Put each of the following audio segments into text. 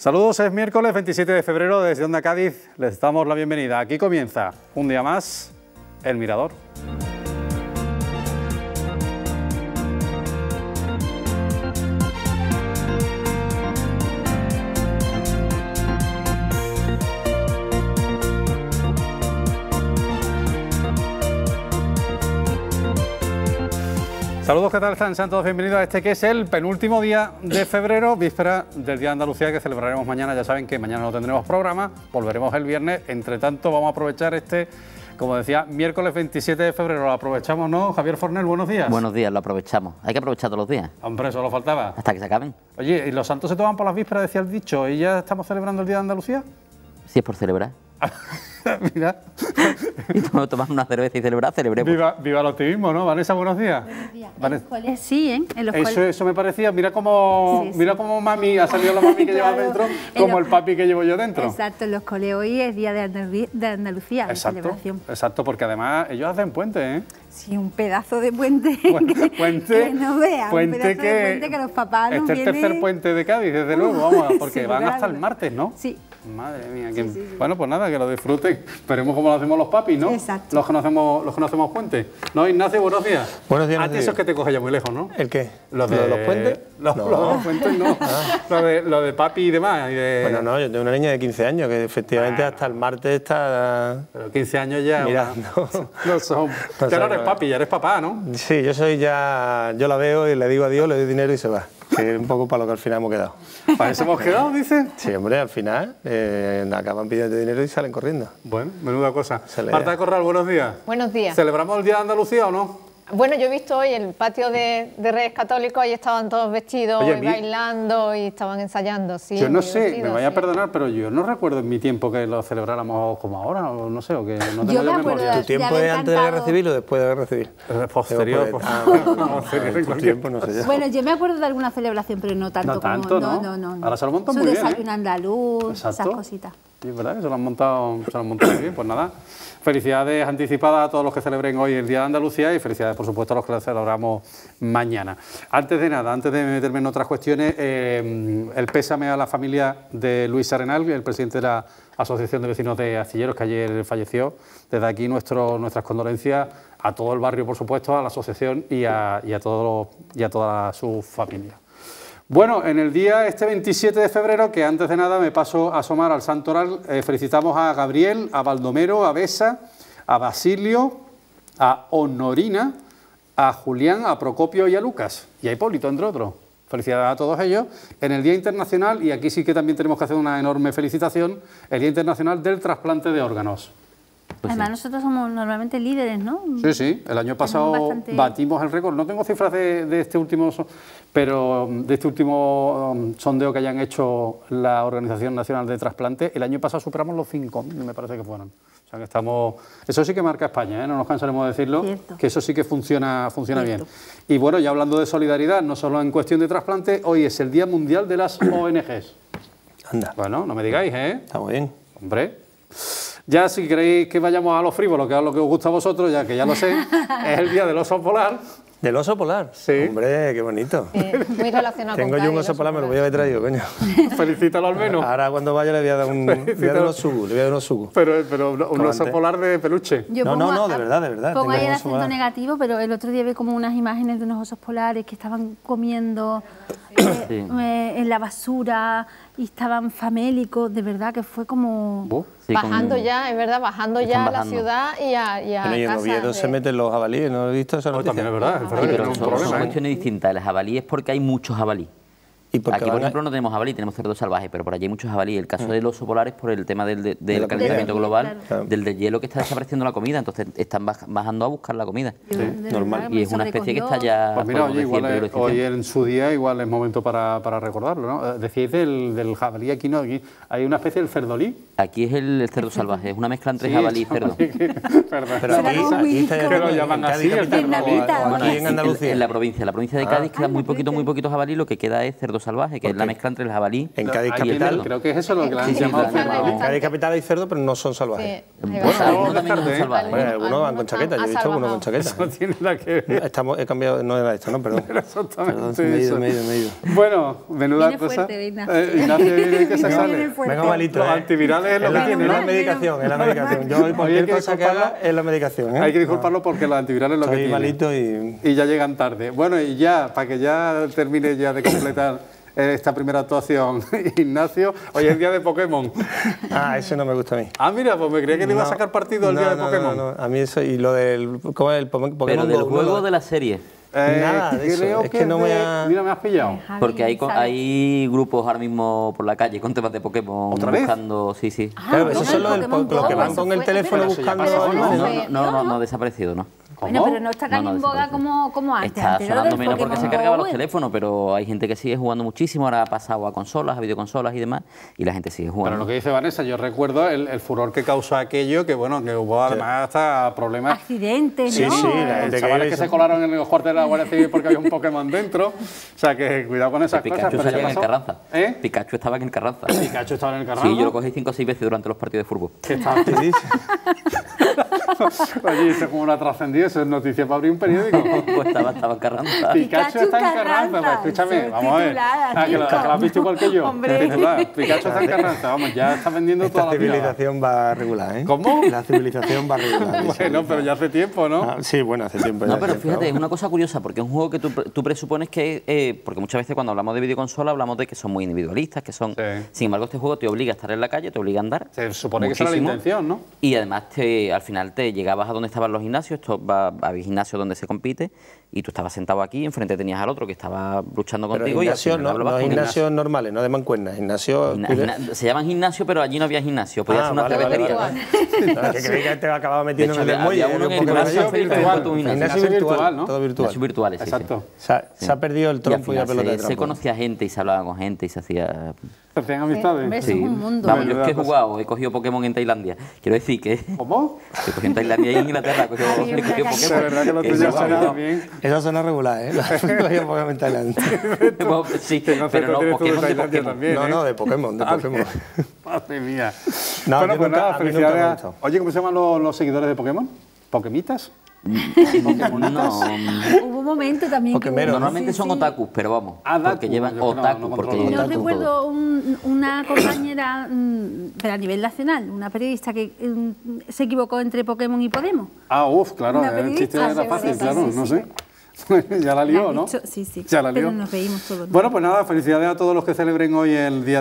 Saludos, es miércoles 27 de febrero desde Onda Cádiz. Les damos la bienvenida. Aquí comienza un día más El Mirador. Saludos, ¿qué tal están? Sean todos bienvenidos a este que es el penúltimo día de febrero, víspera del Día de Andalucía, que celebraremos mañana. Ya saben que mañana no tendremos programa, volveremos el viernes. Entre tanto, vamos a aprovechar como decía, miércoles 27 de febrero. Lo aprovechamos, ¿no? Javier Fornel, buenos días. Buenos días, lo aprovechamos. Hay que aprovechar todos los días. Hombre, solo faltaba. Hasta que se acaben. Oye, ¿y los santos se toman por las vísperas, decía el dicho? ¿Y ya estamos celebrando el Día de Andalucía? Si es por celebrar. Mira. Y tomamos una cerveza y celebrar, celebremos. Viva el optimismo, ¿no? Vanessa, buenos días. Buenos días. Vanessa. En los coles sí, ¿eh? En los coles. Eso me parecía, mira cómo mami, ha salido la mami que lleva dentro, como el papi que llevo yo dentro. Exacto, en los coles hoy es Día de Andalucía, de celebración. Exacto, porque además ellos hacen puente, ¿eh? Sí, un pedazo de puente, puente que no vean, puente un pedazo de puente que los papás nos vienen... Este es el tercer puente de Cádiz, desde luego, vamos, porque sí, van hasta el martes, ¿no? Sí. Madre mía, sí. Bueno, pues nada, que lo disfruten. Veremos cómo lo hacemos los papis, ¿no? Exacto. Los que no hacemos puentes. ¿No, Ignacio? Buenos días. Buenos días. A ti eso es que te coge ya muy lejos, ¿no? ¿El qué? ¿Lo de los puentes? No. Los puentes no. Lo de papi y demás. Bueno, no, yo tengo una niña de 15 años que efectivamente hasta el martes está... Pero 15 años ya... Mira, no son... Ya no eres papi, ya eres papá, ¿no? Sí, yo la veo y le digo adiós, le doy dinero y se va. Que es un poco para lo que al final hemos quedado. ¿Para eso hemos quedado, dice? Sí, hombre, al final acaban pidiendo dinero y salen corriendo. Bueno, menuda cosa. Marta de Corral, buenos días. Buenos días. ¿Celebramos el Día de Andalucía o no? Bueno, yo he visto hoy el patio de Reyes Católicos, ahí estaban todos vestidos, Oye, y bailando y estaban ensayando. Sí, yo no sé, divertido, me vaya a perdonar, pero yo no recuerdo en mi tiempo que lo celebráramos como ahora, o no sé, o que no tengo yo me ya acuerdo memoria. ¿Tu tiempo es antes de recibir o después de recibir? Posterior. Tu tiempo no sé ya. Bueno, yo me acuerdo de alguna celebración, pero no tanto como... No. Ahora se lo montan muy bien, desayuno andaluz, esas cositas. Sí, es verdad que se lo han montado muy bien. Pues nada, felicidades anticipadas a todos los que celebren hoy el Día de Andalucía y felicidades, por supuesto, a los que lo celebramos mañana. Antes de nada, antes de meterme en otras cuestiones, el pésame a la familia de Luis Arenal, el presidente de la Asociación de Vecinos de Astilleros, que ayer falleció. Desde aquí nuestras condolencias a todo el barrio, por supuesto, a la asociación y a toda su familia. Bueno, en el día 27 de febrero, que antes de nada me paso a asomar al santoral, felicitamos a Gabriel, a Baldomero, a Besa, a Basilio, a Honorina, a Julián, a Procopio y a Lucas, y a Hipólito, entre otros. Felicidades a todos ellos. En el Día Internacional, y aquí sí que también tenemos que hacer una enorme felicitación, el Día Internacional del Trasplante de Órganos. Pues además nosotros somos normalmente líderes, ¿no? Sí, el año pasado batimos el récord. No tengo cifras de este último, pero de este último sondeo que hayan hecho la Organización Nacional de Trasplante. El año pasado superamos los 5.000, me parece que fueron. O sea que estamos... Eso sí que marca España, ¿eh? No nos cansaremos de decirlo. Cierto. Que eso sí que funciona bien. Y bueno, ya hablando de solidaridad, no solo en cuestión de trasplante, hoy es el Día Mundial de las ONGs. Anda. Bueno, no me digáis, ¿eh? Está muy bien. Hombre... Ya si queréis que vayamos a lo frívolo, que es lo que os gusta a vosotros, ya que ya lo sé, es el día del oso polar. ¿Del oso polar? Sí. Hombre, qué bonito. Muy relacionado Tengo con yo un oso polar, me lo voy a haber traído, coño. Felicítalo al menos. Ahora cuando vaya le voy a dar unos sugus, Pero un oso polar de peluche. No, de verdad. Pongo ahí el acento negativo, pero el otro día vi como unas imágenes de unos osos polares que estaban comiendo en la basura y estaban famélicos, de verdad que fue como... Sí, bajando ya, es verdad, bajando ya a la ciudad y a bueno, y en Oviedo se meten los jabalíes, ¿no he visto esa noticia? También es verdad, pero son cuestiones distintas. El jabalí es porque hay muchos jabalíes. Aquí, por ejemplo, no tenemos jabalí, tenemos cerdo salvaje, pero por allí hay muchos jabalí. El caso del oso polar es por el tema del calentamiento global, del deshielo que está desapareciendo la comida, entonces están bajando a buscar la comida. Normal. Y es una especie que está ya... Pues mira, oye, igual hoy en su día igual es momento para recordarlo, ¿no? Decíais del jabalí, aquí no, aquí hay una especie del cerdolí. Aquí es el cerdo salvaje, es una mezcla entre jabalí y cerdo. Pero aquí lo llaman así, aquí en Andalucía. En la provincia de Cádiz queda muy poquito jabalí, lo que queda es cerdo salvaje. salvaje, que es la mezcla entre el jabalí en Cádiz y el cerdo. Creo que es eso lo que le han llamado cerdo. En Cádiz capital hay cerdo, pero no son salvajes. Algunos también son salvajes. Bueno, algunos van con chaqueta, yo he visto algunos con chaqueta. No tiene nada que ver. He cambiado, no era esto, ¿no? Perdón. Exactamente Perdón, me he ido. Bueno, menuda Viene cosa. fuerte, Ignacio. Ignacio viene que se sale. Vengo malito. Los antivirales es lo que tiene. Es la medicación, es la medicación. Yo cualquier cosa que haga es la medicación. Hay que disculparlo porque los antivirales es lo que tiene. Malito y ya llegan tarde. Bueno, y ya, para que ya termine ya de completar esta primera actuación, Ignacio, hoy es día de Pokémon. Ah, eso no me gusta a mí. Ah, mira, pues me creía que le iba a sacar partido el día de Pokémon. No, a mí eso y lo del... ¿Cómo es el Pokémon? Pero del juego de la serie. Nada de eso. Creo es que no me ha... Mira, me has pillado. Porque hay grupos ahora mismo por la calle con temas de Pokémon buscando... Sí, sí. Claro, esos son los que van con el teléfono buscando... No, desaparecido, ¿no? Bueno, pero no está tan en boga como antes. Está sonando menos porque se cargaba los teléfonos, pero hay gente que sigue jugando muchísimo. Ahora ha pasado a consolas, a videoconsolas y demás, y la gente sigue jugando. Pero lo que dice Vanessa, yo recuerdo el furor que causó aquello, que bueno, que hubo además hasta problemas. Accidentes, ¿no? Sí, la gente chavales que se colaron en los cuartos de la Guardia Civil porque había un Pokémon dentro. O sea, que cuidado con esas cosas. Pikachu salía en el Carranza. Pikachu estaba en el Carranza. Pikachu estaba en el Carranza. Sí, yo lo cogí 5 o 6 veces durante los partidos de fútbol. ¿Qué estaba? Oye, eso como no ha trascendido, eso es noticia para abrir un periódico. Pues estaba en Carranza. Pikachu está en Carranza, pues escúchame, vamos a ver. Que lo has visto igual que yo. Pikachu está en Carranza, vamos, ya está vendiendo toda la vida. La civilización va regular, ¿eh? ¿Cómo? La civilización va regular. Bueno, pero ya hace tiempo, ¿no? Sí, bueno, hace tiempo. No, pero fíjate, es una cosa curiosa, porque es un juego que tú presupones que... porque muchas veces cuando hablamos de videoconsola hablamos de que son muy individualistas, que son... Sí. Sin embargo, este juego te obliga a estar en la calle, te obliga a andar. Se supone muchísimo, que esa era la intención, ¿no? Y además, al final te llegabas a donde estaban los gimnasios, había gimnasios donde se compite, y tú estabas sentado aquí, enfrente tenías al otro que estaba luchando contigo. Pero gimnasios, no gimnasios normales, no de mancuernas, gimnasios... Se llaman gimnasio, pero allí no había gimnasio, podía ser una cervecería. Que creí que te acababa metiendo en el muelle. Había uno que gimnasio virtual, ¿no? Todo virtual. Gimnasios virtuales, sí. Exacto. Se ha perdido el trompo y la pelota de trompo. Se conocía gente y se hablaba con gente y se hacía... ¿Se hacían amistades? Sí. Es un mundo. Vamos, yo es que he jugado, he cogido Pokémon en Tailandia. Quiero decir que... ¿Cómo? He cogido en Tailandia y en Inglaterra, he cogido Pokémon. De verdad que lo tuyo suena bien. Eso suena regular, ¿eh? He cogido Pokémon en Tailandia. Sí, pero no Pokémon de Pokémon. También, no, de Pokémon, de Pokémon. Madre mía. Bueno, pues nada, felicidades. Oye, ¿cómo se llaman los seguidores de Pokémon? ¿Pokemitas? No. Hubo un momento también que normalmente son otakus, pero vamos, porque llevan otaku. Yo recuerdo una compañera, pero a nivel nacional, una periodista que se equivocó entre Pokémon y Podemos. Ah, claro, el chiste era fácil, claro, no sé. Ya la lió, ¿no? Sí, ya la lió. Pero nos reímos todos. Bueno, pues nada, felicidades a todos los que celebren hoy el día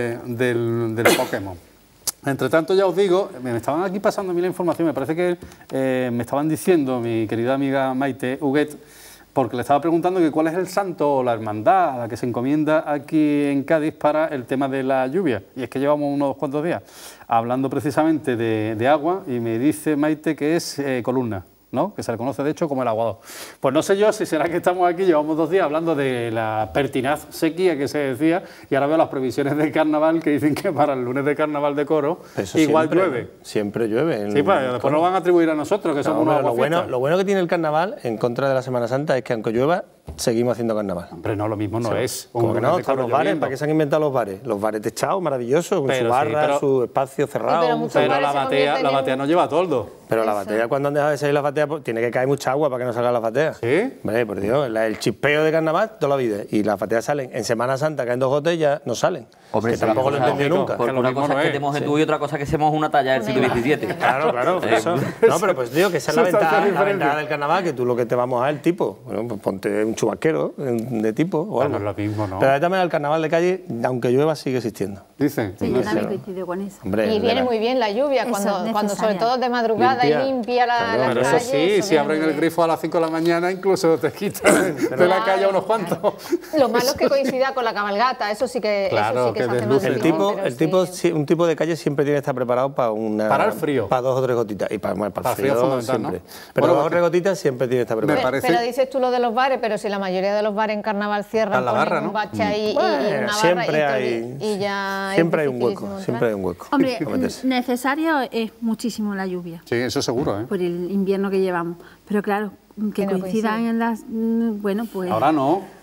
del Pokémon. Entre tanto, ya os digo, me estaban aquí pasando a mí la información, me parece que me estaban diciendo mi querida amiga Maite Huguet, porque le estaba preguntando que cuál es el santo o la hermandad a la que se encomienda aquí en Cádiz para el tema de la lluvia. Y es que llevamos unos cuantos días hablando precisamente de agua y me dice Maite que es Columna, ¿no? Que se le conoce de hecho como el aguado. Pues no sé yo si será que estamos aquí, llevamos 2 días hablando de la pertinaz sequía que se decía y ahora veo las previsiones de carnaval que dicen que para el lunes de carnaval de Coro igual llueve. Siempre llueve. Sí, pues después nos van a atribuir a nosotros que somos unos aguafiestas. Lo bueno que tiene el carnaval en contra de la Semana Santa es que aunque llueva seguimos haciendo carnaval. Hombre, no, lo mismo no es. Como que no, están los bares, ¿para qué se han inventado los bares? Los bares techados, maravillosos, con su barra, su espacio cerrado. Pero la batea no lleva toldo. Pero la batea, cuando han dejado de salir las bateas, pues, tiene que caer mucha agua para que no salgan las bateas. ¿Sí? Hombre, por Dios, el chispeo de carnaval toda la vida. Y las bateas salen. En Semana Santa caen 2 gotas y ya no salen. Hombre, que tampoco lo he entendido nunca. Porque una cosa es que te mojes tú y otra cosa es que se moje una talla del siglo XVII. Claro, por eso. No, pero pues digo que esa es la ventaja del carnaval, que tú lo que te va a mojar es el tipo. Bueno, pues ponte un chubasquero de tipo o algo. No es lo mismo, ¿no? Pero también el carnaval de calle, aunque llueva, sigue existiendo. Dicen. Sí, yo también coincido con eso. Hombre, y viene muy bien la lluvia, cuando sobre todo de madrugada y limpia la calle. Pero eso sí, si abren el grifo a las 5 de la mañana, incluso te quitan de la calle a unos cuantos. Lo malo es que coincida con la cabalgata, eso sí que se hace más difícil. Un tipo de calle siempre tiene que estar preparado para el frío. Para 2 o 3 gotitas. Y para el frío siempre. ¿No? Pero 2 o 3 gotitas siempre tiene que estar preparado. Pero dices tú lo de los bares, pero si la mayoría de los bares en carnaval cierran, ponen un bache ahí y una barra y ya... Siempre hay un hueco, siempre hay un hueco. Hombre, necesario es muchísimo la lluvia. Sí, eso seguro, ¿eh? Por el invierno que llevamos. Pero claro, que coincidan en las... Bueno, pues... Ahora no.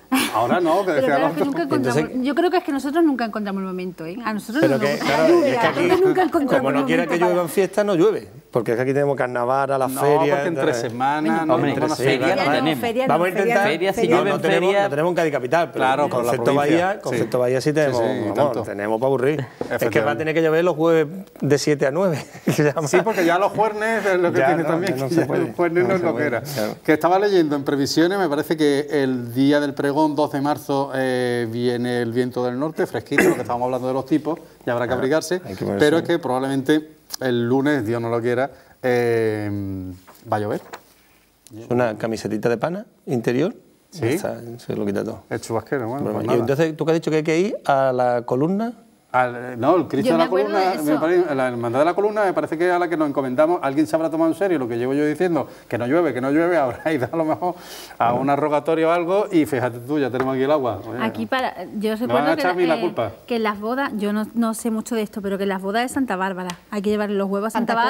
Ahora no, que decía claro, yo creo que es que nosotros nunca encontramos el momento, ¿eh? A nosotros pero que, claro, es que aquí, como no quiera que llueva en fiesta, no llueve. Porque es que aquí tenemos carnaval, a las ferias... porque entre semanas... Hombre, entre ferias no tenemos. Vamos a intentar... Ferias, si llueve en feria... No tenemos en Cádiz Capital, pero claro, Concepto Bahía sí tenemos, tenemos para aburrir. Es que va a tener que llover los jueves de 7 a 9. Sí, porque ya los juernes es lo que tiene también, que ya los jueves no es lo que era. Que estaba leyendo en previsiones, me parece que el día del pregón, 2 de marzo, viene el viento del norte, fresquito, lo que estábamos hablando de los tipos, ya habrá que abrigarse, pero es que probablemente el lunes, Dios no lo quiera, va a llover. Una camisetita de pana interior, sí, se lo quita todo. El chubasquero, bueno. Pues y entonces, ¿tú que has dicho que hay que ir a la columna? No, el Cristo de la columna, la hermandad de la columna me parece que es a la que nos encomendamos. Alguien se habrá tomado en serio lo que llevo yo diciendo, que no llueve, habrá ido a lo mejor a un arrogatorio o algo y fíjate tú, ya tenemos aquí el agua. Oye, aquí yo recuerdo que en las bodas, yo no sé mucho de esto, pero que en las bodas de Santa Bárbara hay que llevar los huevos a Santa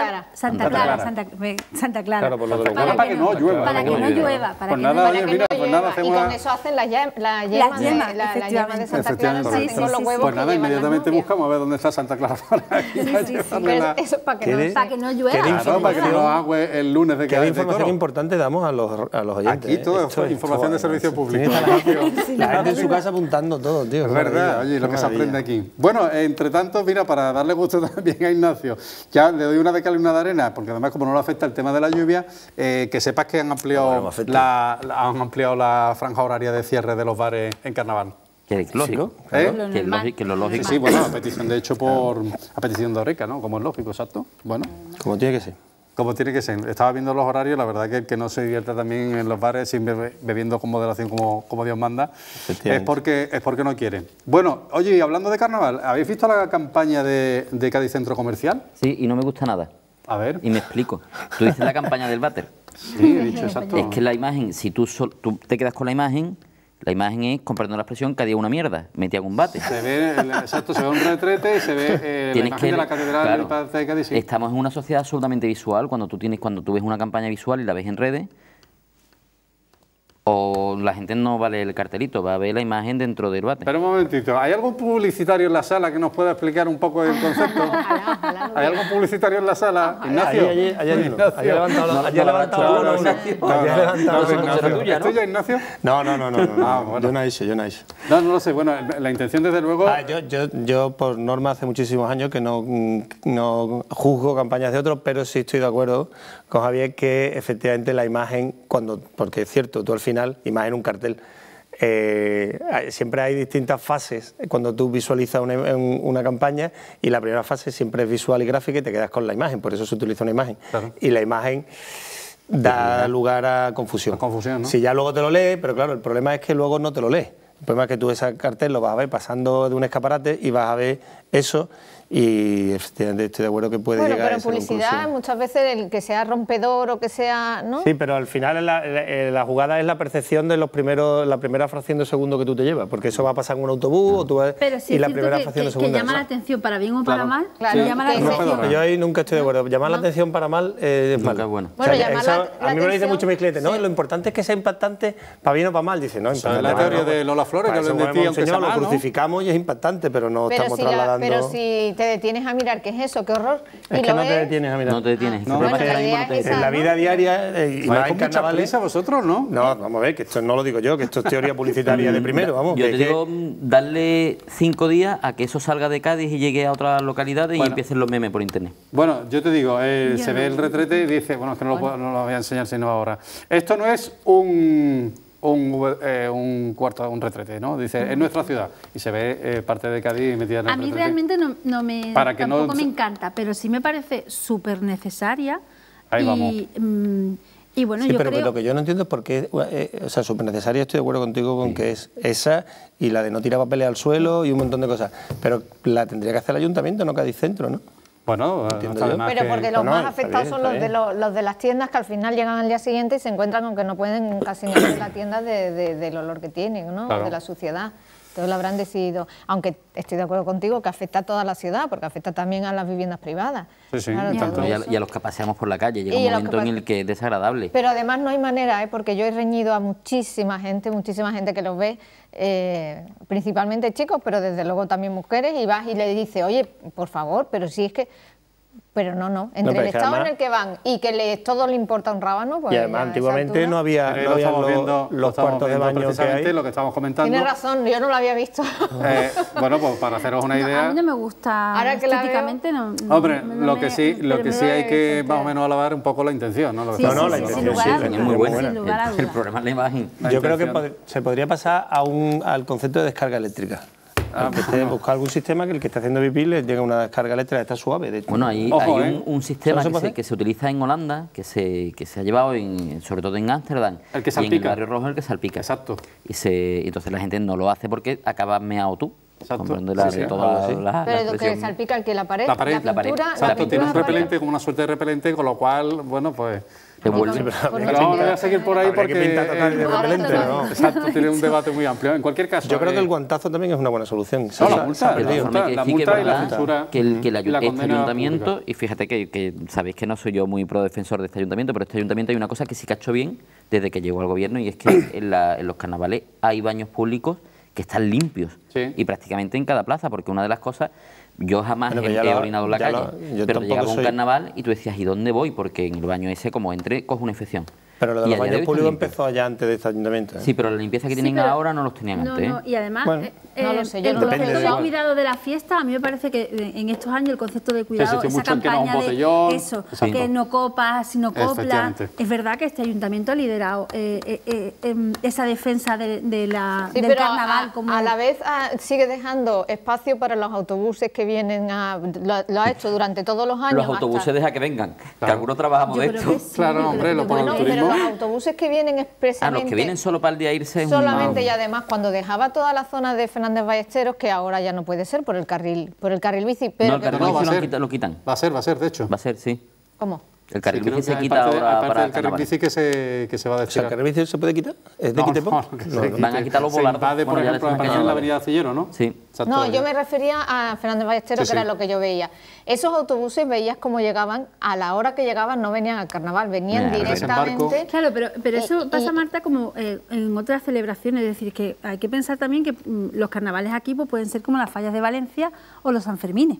Clara. Claro, por lo de los huevos para que no llueva. Para que no llueva. Pues nada, oye, mira, pues nada, hacemos... Y con eso hacen la yema de Santa Clara, se hacen con los huevos. Pues nada, inmediatamente buscamos a ver dónde está Santa Clara para pero eso para que no llueva. Claro, para que no agüe el lunes de ¿Qué información importante damos a los oyentes? Aquí todo es información de servicio público. La gente en su casa apuntando todo, tío. Es verdad, oye, lo que se aprende aquí. Bueno, entre tanto, mira, para darle gusto también a Ignacio, ya le doy una de cal y una de arena, porque además como no le afecta el tema de la lluvia, que sepas que han ampliado la franja horaria de cierre de los bares en carnaval. Que es lógico, que es lo lógico. Sí, bueno, a petición de hecho a petición de Oreca, ¿no? Como es lógico, exacto. Bueno. Como tiene que ser. Como tiene que ser. Estaba viendo los horarios, la verdad que el que no se divierta también en los bares sin bebiendo con moderación como Dios manda, es porque no quiere. Bueno, oye, y hablando de carnaval, ¿habéis visto la campaña de Cádiz Centro Comercial? Sí, y no me gusta nada. A ver. Y me explico. Tú dices la campaña del váter. Sí, he dicho exacto. Es que la imagen, si tú te quedas con la imagen es, comprando la expresión, cada día una mierda, metía un bate. Se ve, exacto, se ve un retrete y se ve la imagen de la catedral de Cádiz. Sí. Estamos en una sociedad absolutamente visual, cuando tú ves una campaña visual y la ves en redes, o la gente no va a leer el cartelito, va a ver la imagen dentro del bate. Pero un momentito, ¿hay algún publicitario en la sala que nos pueda explicar un poco el concepto? ¿Hay algún publicitario en la sala? Ignacio. Ayer levantado uno. ¿Es tuya, Ignacio? No. Yo no he hecho. No lo sé. Bueno, la intención desde luego... Yo por norma hace muchísimos años que no juzgo campañas de otros, pero sí estoy de acuerdo con Javier que efectivamente la imagen, porque es cierto, tú al final, imagen un cartel, siempre hay distintas fases cuando tú visualizas una campaña, y la primera fase siempre es visual y gráfica y te quedas con la imagen, por eso se utiliza una imagen. Claro. Y la imagen da lugar a confusión. ¿No? Si ya luego te lo lees, pero claro, el problema es que luego no te lo lees. El problema es que tú ese cartel lo vas a ver pasando de un escaparate y vas a ver eso, y efectivamente estoy de acuerdo que puede llegar a esa conclusión. Pero en publicidad muchas veces el que sea rompedor o que sea... ¿no? Sí, pero al final la jugada es la percepción de la primera fracción de segundo que tú te llevas, porque eso va a pasar en un autobús y la primera fracción de segundo. Que llama la atención para bien o para mal. Claro, llama la atención. Yo ahí nunca estoy de acuerdo. Llamar la atención para mal es malo. Bueno, a mí me lo dicen mucho mis clientes, ¿no? Lo importante es que sea impactante para bien o para mal. Dice, no, impactante. La teoría de Lola Flores, que lo decía, señor, lo crucificamos y es impactante, pero no estamos trasladando... Pero si te detienes a mirar, ¿qué es eso? ¡Qué horror! Es que no te detienes a mirar. No te detienes. En la vida diaria, y más en carnavales... vosotros, ¿no? No, vamos a ver, que esto no lo digo yo, que esto es teoría publicitaria de primero, vamos. Yo te digo, darle 5 días a que eso salga de Cádiz y llegue a otras localidades y empiecen los memes por internet. Bueno, yo te digo, se ve el retrete y dice, bueno, es que no lo voy a enseñar sino ahora. Esto no es un retrete, ¿no? Dice, es nuestra ciudad, y se ve parte de Cádiz metida en el retrete. A mí realmente tampoco me encanta, pero sí me parece súper necesaria. Ahí vamos. Y bueno, sí, yo pero creo... lo que yo no entiendo es por qué, o sea, súper necesaria, estoy de acuerdo contigo con que es esa y la de no tirar papeles al suelo y un montón de cosas, pero la tendría que hacer el ayuntamiento, no Cádiz Centro, ¿no? Bueno, pero porque los más afectados son los de las tiendas, que al final llegan al día siguiente y se encuentran con que no pueden casi ni abrir la tienda del olor que tienen, ¿no? Claro. De la suciedad. Entonces lo habrán decidido, aunque estoy de acuerdo contigo que afecta a toda la ciudad, porque afecta también a las viviendas privadas. Sí, claro, y a los que paseamos por la calle, llega un momento en el que es desagradable. Pero además no hay manera, porque yo he reñido a muchísima gente que los ve, principalmente chicos, pero desde luego también mujeres, y vas y le dices, oye, por favor, pero si es que... Pero no, entre el estado en el que van y que todo le importa un rábano, pues... Y además antiguamente no había los cuartos de baño que hay. Lo que estamos comentando. Tiene razón, yo no lo había visto. Bueno, pues para haceros una idea... A mí no me gusta, ahora que estéticamente no... Hombre, lo que sí hay que más o menos alabar un poco la intención, ¿no? La intención sí, es muy buena. El problema es la imagen. Yo creo que se podría pasar al concepto de descarga eléctrica. Buscar algún sistema que el que está haciendo pipí le llegue una descarga eléctrica, está suave. Bueno, hay un sistema que se utiliza en Holanda, que se ha llevado sobre todo en Ámsterdam. El que salpica. Y en el barrio rojo el que salpica. Exacto. Y entonces la gente no lo hace porque acabas meado tú. Exacto. Pero que salpica el que la pared, la pintura. Exacto, tiene un repelente, como una suerte de repelente, con lo cual, bueno, pues... Te vuelve. Pero no voy a seguir por ahí porque... ¿no? Exacto, tiene un debate muy amplio. En cualquier caso... Yo creo que el guantazo también es una buena solución. No, la multa y la censura. Que este ayuntamiento, y fíjate que sabéis que no soy yo muy pro defensor de este ayuntamiento, pero este ayuntamiento hay una cosa que sí que ha hecho bien desde que llegó al gobierno, y es que en los carnavales hay baños públicos que están limpios, y prácticamente en cada plaza, porque una de las cosas, yo jamás he orinado en la calle, pero llegaba un carnaval y tú decías, ¿y dónde voy? Porque en el baño ese, como entre, coge una infección. Pero lo de los baños públicos empezó allá antes de este ayuntamiento. Sí, pero la limpieza que tienen ahora no los tenían antes. No, y además, no lo sé, el concepto de cuidado de la fiesta, a mí me parece que en estos años el concepto de cuidado, esa campaña de eso, que no copas, sino coplas, es verdad que este ayuntamiento ha liderado esa defensa del carnaval. A la vez sigue dejando espacio para los autobuses que vienen lo ha hecho durante todos los años. Los autobuses deja que vengan, que algunos trabajamos de esto. Claro, hombre, lo pone el turismo. Los autobuses que vienen expresamente... los que vienen solo para el día irse... Solamente, y además cuando dejaba toda la zona de Fernández Ballesteros, que ahora ya no puede ser por el carril bici, pero... No, el carril bici lo quitan. Va a ser, de hecho. Va a ser, sí. ¿Cómo? El carril bici se quita ahora aparte del carril bici que se va a destinar. ¿El carril bici se puede quitar? ¿Es de quite-pop? Van a quitar los volardos. Va de, por ejemplo, en la avenida Cillero, ¿no? Sí. No, yo me refería a Fernández Ballesteros, que era lo que yo veía. Esos autobuses veías cómo llegaban, a la hora que llegaban no venían al carnaval, venían directamente... Claro, pero eso pasa, Marta, como en otras celebraciones, es decir, que hay que pensar también que los carnavales aquí pues, pueden ser como las fallas de Valencia o los Sanfermines.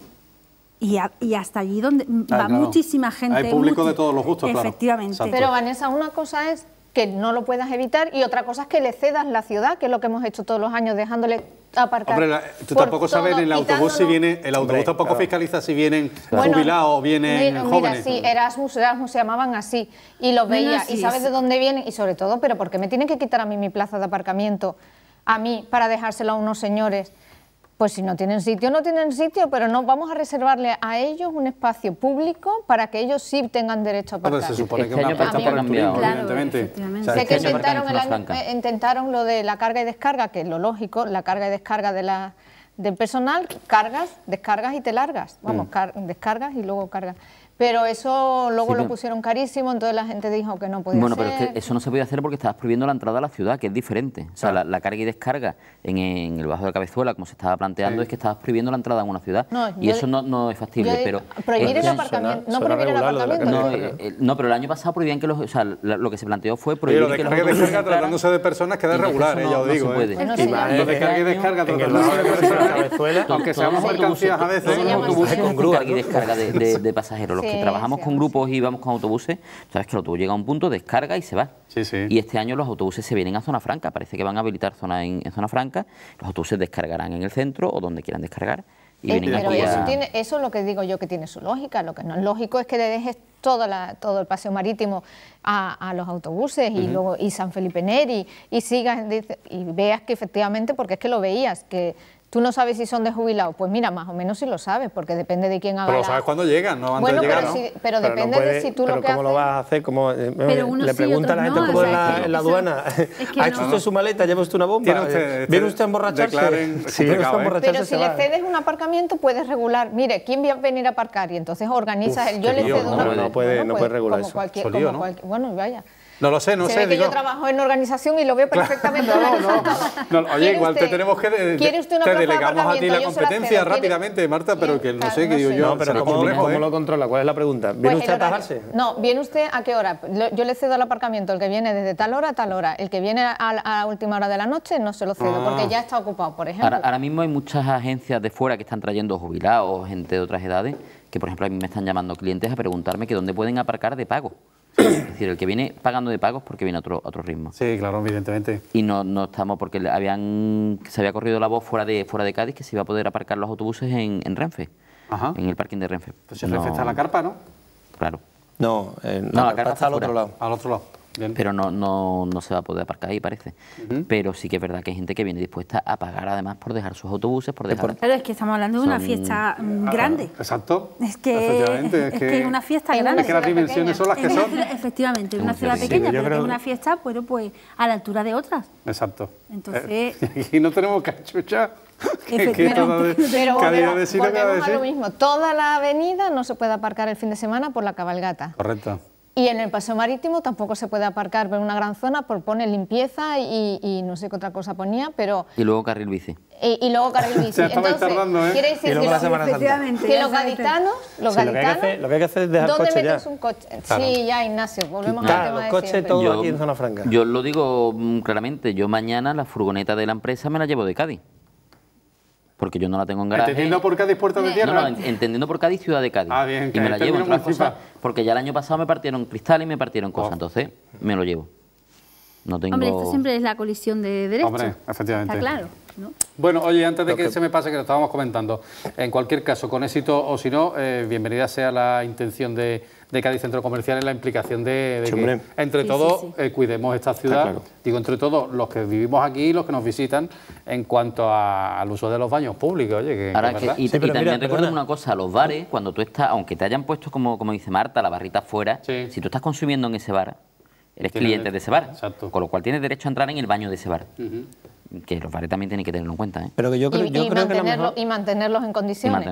Y hasta allí donde va muchísima gente. Hay público de todos los gustos, efectivamente. Claro. Pero Vanessa, una cosa es que no lo puedas evitar y otra cosa es que le cedas la ciudad, que es lo que hemos hecho todos los años, dejándole aparcar. Hombre, tú tampoco sabes en el autobús si viene, el autobús tampoco fiscaliza si vienen jubilados o vienen jóvenes. Mira, sí, Erasmus se llamaban así y los veías y sabes de dónde vienen y sobre todo, pero ¿por qué me tienen que quitar a mí mi plaza de aparcamiento a mí para dejárselo a unos señores? Pues si no tienen sitio, no tienen sitio, pero no vamos a reservarle a ellos un espacio público para que ellos sí tengan derecho a aparcar. Se supone que una parte para el turismo, evidentemente. Sé que intentaron lo de la carga y descarga, que es lo lógico, la carga y descarga del personal, cargas, descargas y te largas. Vamos, descargas y luego cargas. Pero eso luego lo pusieron carísimo, entonces la gente dijo que no podía ser. Bueno, pero es que eso no se podía hacer porque estabas prohibiendo la entrada a la ciudad, que es diferente. O sea, la carga y descarga en el Bajo de Cabezuela, como se estaba planteando, es que estabas prohibiendo la entrada en una ciudad. Y eso no es factible. Pero prohibir el aparcamiento, no prohibir el aparcamiento. No, pero el año pasado prohibían que lo que se planteó fue prohibir que los autobuses descarga tratándose de personas queda regular, ya os digo. Lo de carga y descarga tratándose de personas, aunque seamos mercancías a veces, autobuses con carga y descarga de pasajeros. Que trabajamos con grupos y vamos con autobuses, sabes que el autobús llega a un punto, descarga y se va. Y este año los autobuses se vienen a zona franca, parece que van a habilitar zona en zona franca, los autobuses descargarán en el centro o donde quieran descargar. Pero eso es lo que digo yo que tiene su lógica. Lo que no es lógico es que le dejes todo el paseo marítimo a los autobuses y luego y San Felipe Neri y sigas y veas que efectivamente, porque es que lo veías, que tú no sabes si son de jubilados. Pues mira, más o menos sí lo sabes, porque depende de quién haga. Pero lo sabes cuando llegan, no antes de llegar, ¿no? Pero depende de si tú lo que haces. ¿Cómo lo vas a hacer? Le pregunta a la gente cómo en la aduana. ¿Ha hecho usted su maleta? ¿Lleva usted una bomba? ¿Viene usted a emborracharse? Pero si le cedes un aparcamiento, puedes regular. Mire, ¿quién va a venir a aparcar? Y entonces organizas. Yo le cedo una. No puede regular eso. Bueno, vaya. No lo sé, no Se sé. ve que yo trabajo en organización y lo veo perfectamente. Oye, igual te tenemos que... Te delegamos a ti la competencia rápidamente, Marta, pero que no sé, que digo yo... No, pero ¿cómo lo controla? ¿Cuál es la pregunta? ¿Viene usted a atajarse? No, ¿viene usted a qué hora? Yo le cedo el aparcamiento, el que viene desde tal hora a tal hora. El que viene a última hora de la noche no se lo cedo, porque ya está ocupado, por ejemplo. Ahora mismo hay muchas agencias de fuera que están trayendo jubilados, gente de otras edades, que por ejemplo a mí me están llamando clientes a preguntarme que dónde pueden aparcar de pago. Es decir, el que viene pagando de pagos porque viene a otro ritmo. Sí, claro, evidentemente. Y no estamos, porque se había corrido la voz fuera de Cádiz que se iba a poder aparcar los autobuses en Renfe, en el parking de Renfe. Pues en Renfe está la carpa, ¿no? Claro. No, la carpa está al otro lado. Al otro lado. Bien. Pero no se va a poder aparcar ahí, parece. Pero sí que es verdad que hay gente que viene dispuesta a pagar además por dejar sus autobuses, por dejar... Claro, es que estamos hablando de una fiesta grande. Exacto. Es que es una fiesta grande. Es que las dimensiones son las que son. Efectivamente, una ciudad pequeña, pero que es una fiesta, bueno, pues a la altura de otras. Exacto. Entonces... Y no tenemos cachucha. Pero volvemos a lo mismo. Toda la avenida no se puede aparcar el fin de semana por la cabalgata. Correcto. Y en el paseo marítimo tampoco se puede aparcar por una gran zona, por pone limpieza y no sé qué otra cosa ponía, pero... Y luego carril bici. Y luego carril bici. Entonces, tardando, quiere decir que los gaditanos... Lo que hay que hacer es dejar ¿dónde coche metes ya? un coche? Claro. Sí, ya, Ignacio, volvemos al Claro, tema los de coches siempre. todos aquí en Zona Franca. Yo lo digo claramente, yo mañana la furgoneta de la empresa me la llevo de Cádiz. Porque yo no la tengo en garaje. ¿Entendiendo por Cádiz Puerta de Tierra? No, entendiendo por Cádiz, Ciudad de Cádiz. Ah, bien. Y me la llevo, entre otras cosas, porque ya el año pasado me partieron cristales y me partieron cosas, entonces me lo llevo. No tengo... Hombre, esto siempre es la colisión de derechos. Hombre, efectivamente. Está claro, ¿no? Bueno, oye, antes de que se me pase, que lo estábamos comentando, en cualquier caso, con éxito o si no, bienvenida sea la intención de Cádiz Centro Comercial en la implicación de que entre todos cuidemos esta ciudad, claro. Digo, entre todos los que vivimos aquí y los que nos visitan en cuanto al uso de los baños públicos, oye, que ahora es verdad. Y también recuerden una cosa, los bares, cuando tú estás, aunque te hayan puesto, como dice Marta, la barrita afuera, si tú estás consumiendo en ese bar, eres cliente de ese bar, con lo cual tienes derecho a entrar en el baño de ese bar. Que los bares también tienen que tenerlo en cuenta, ¿eh? Pero que yo creo que mantenerlos en condiciones.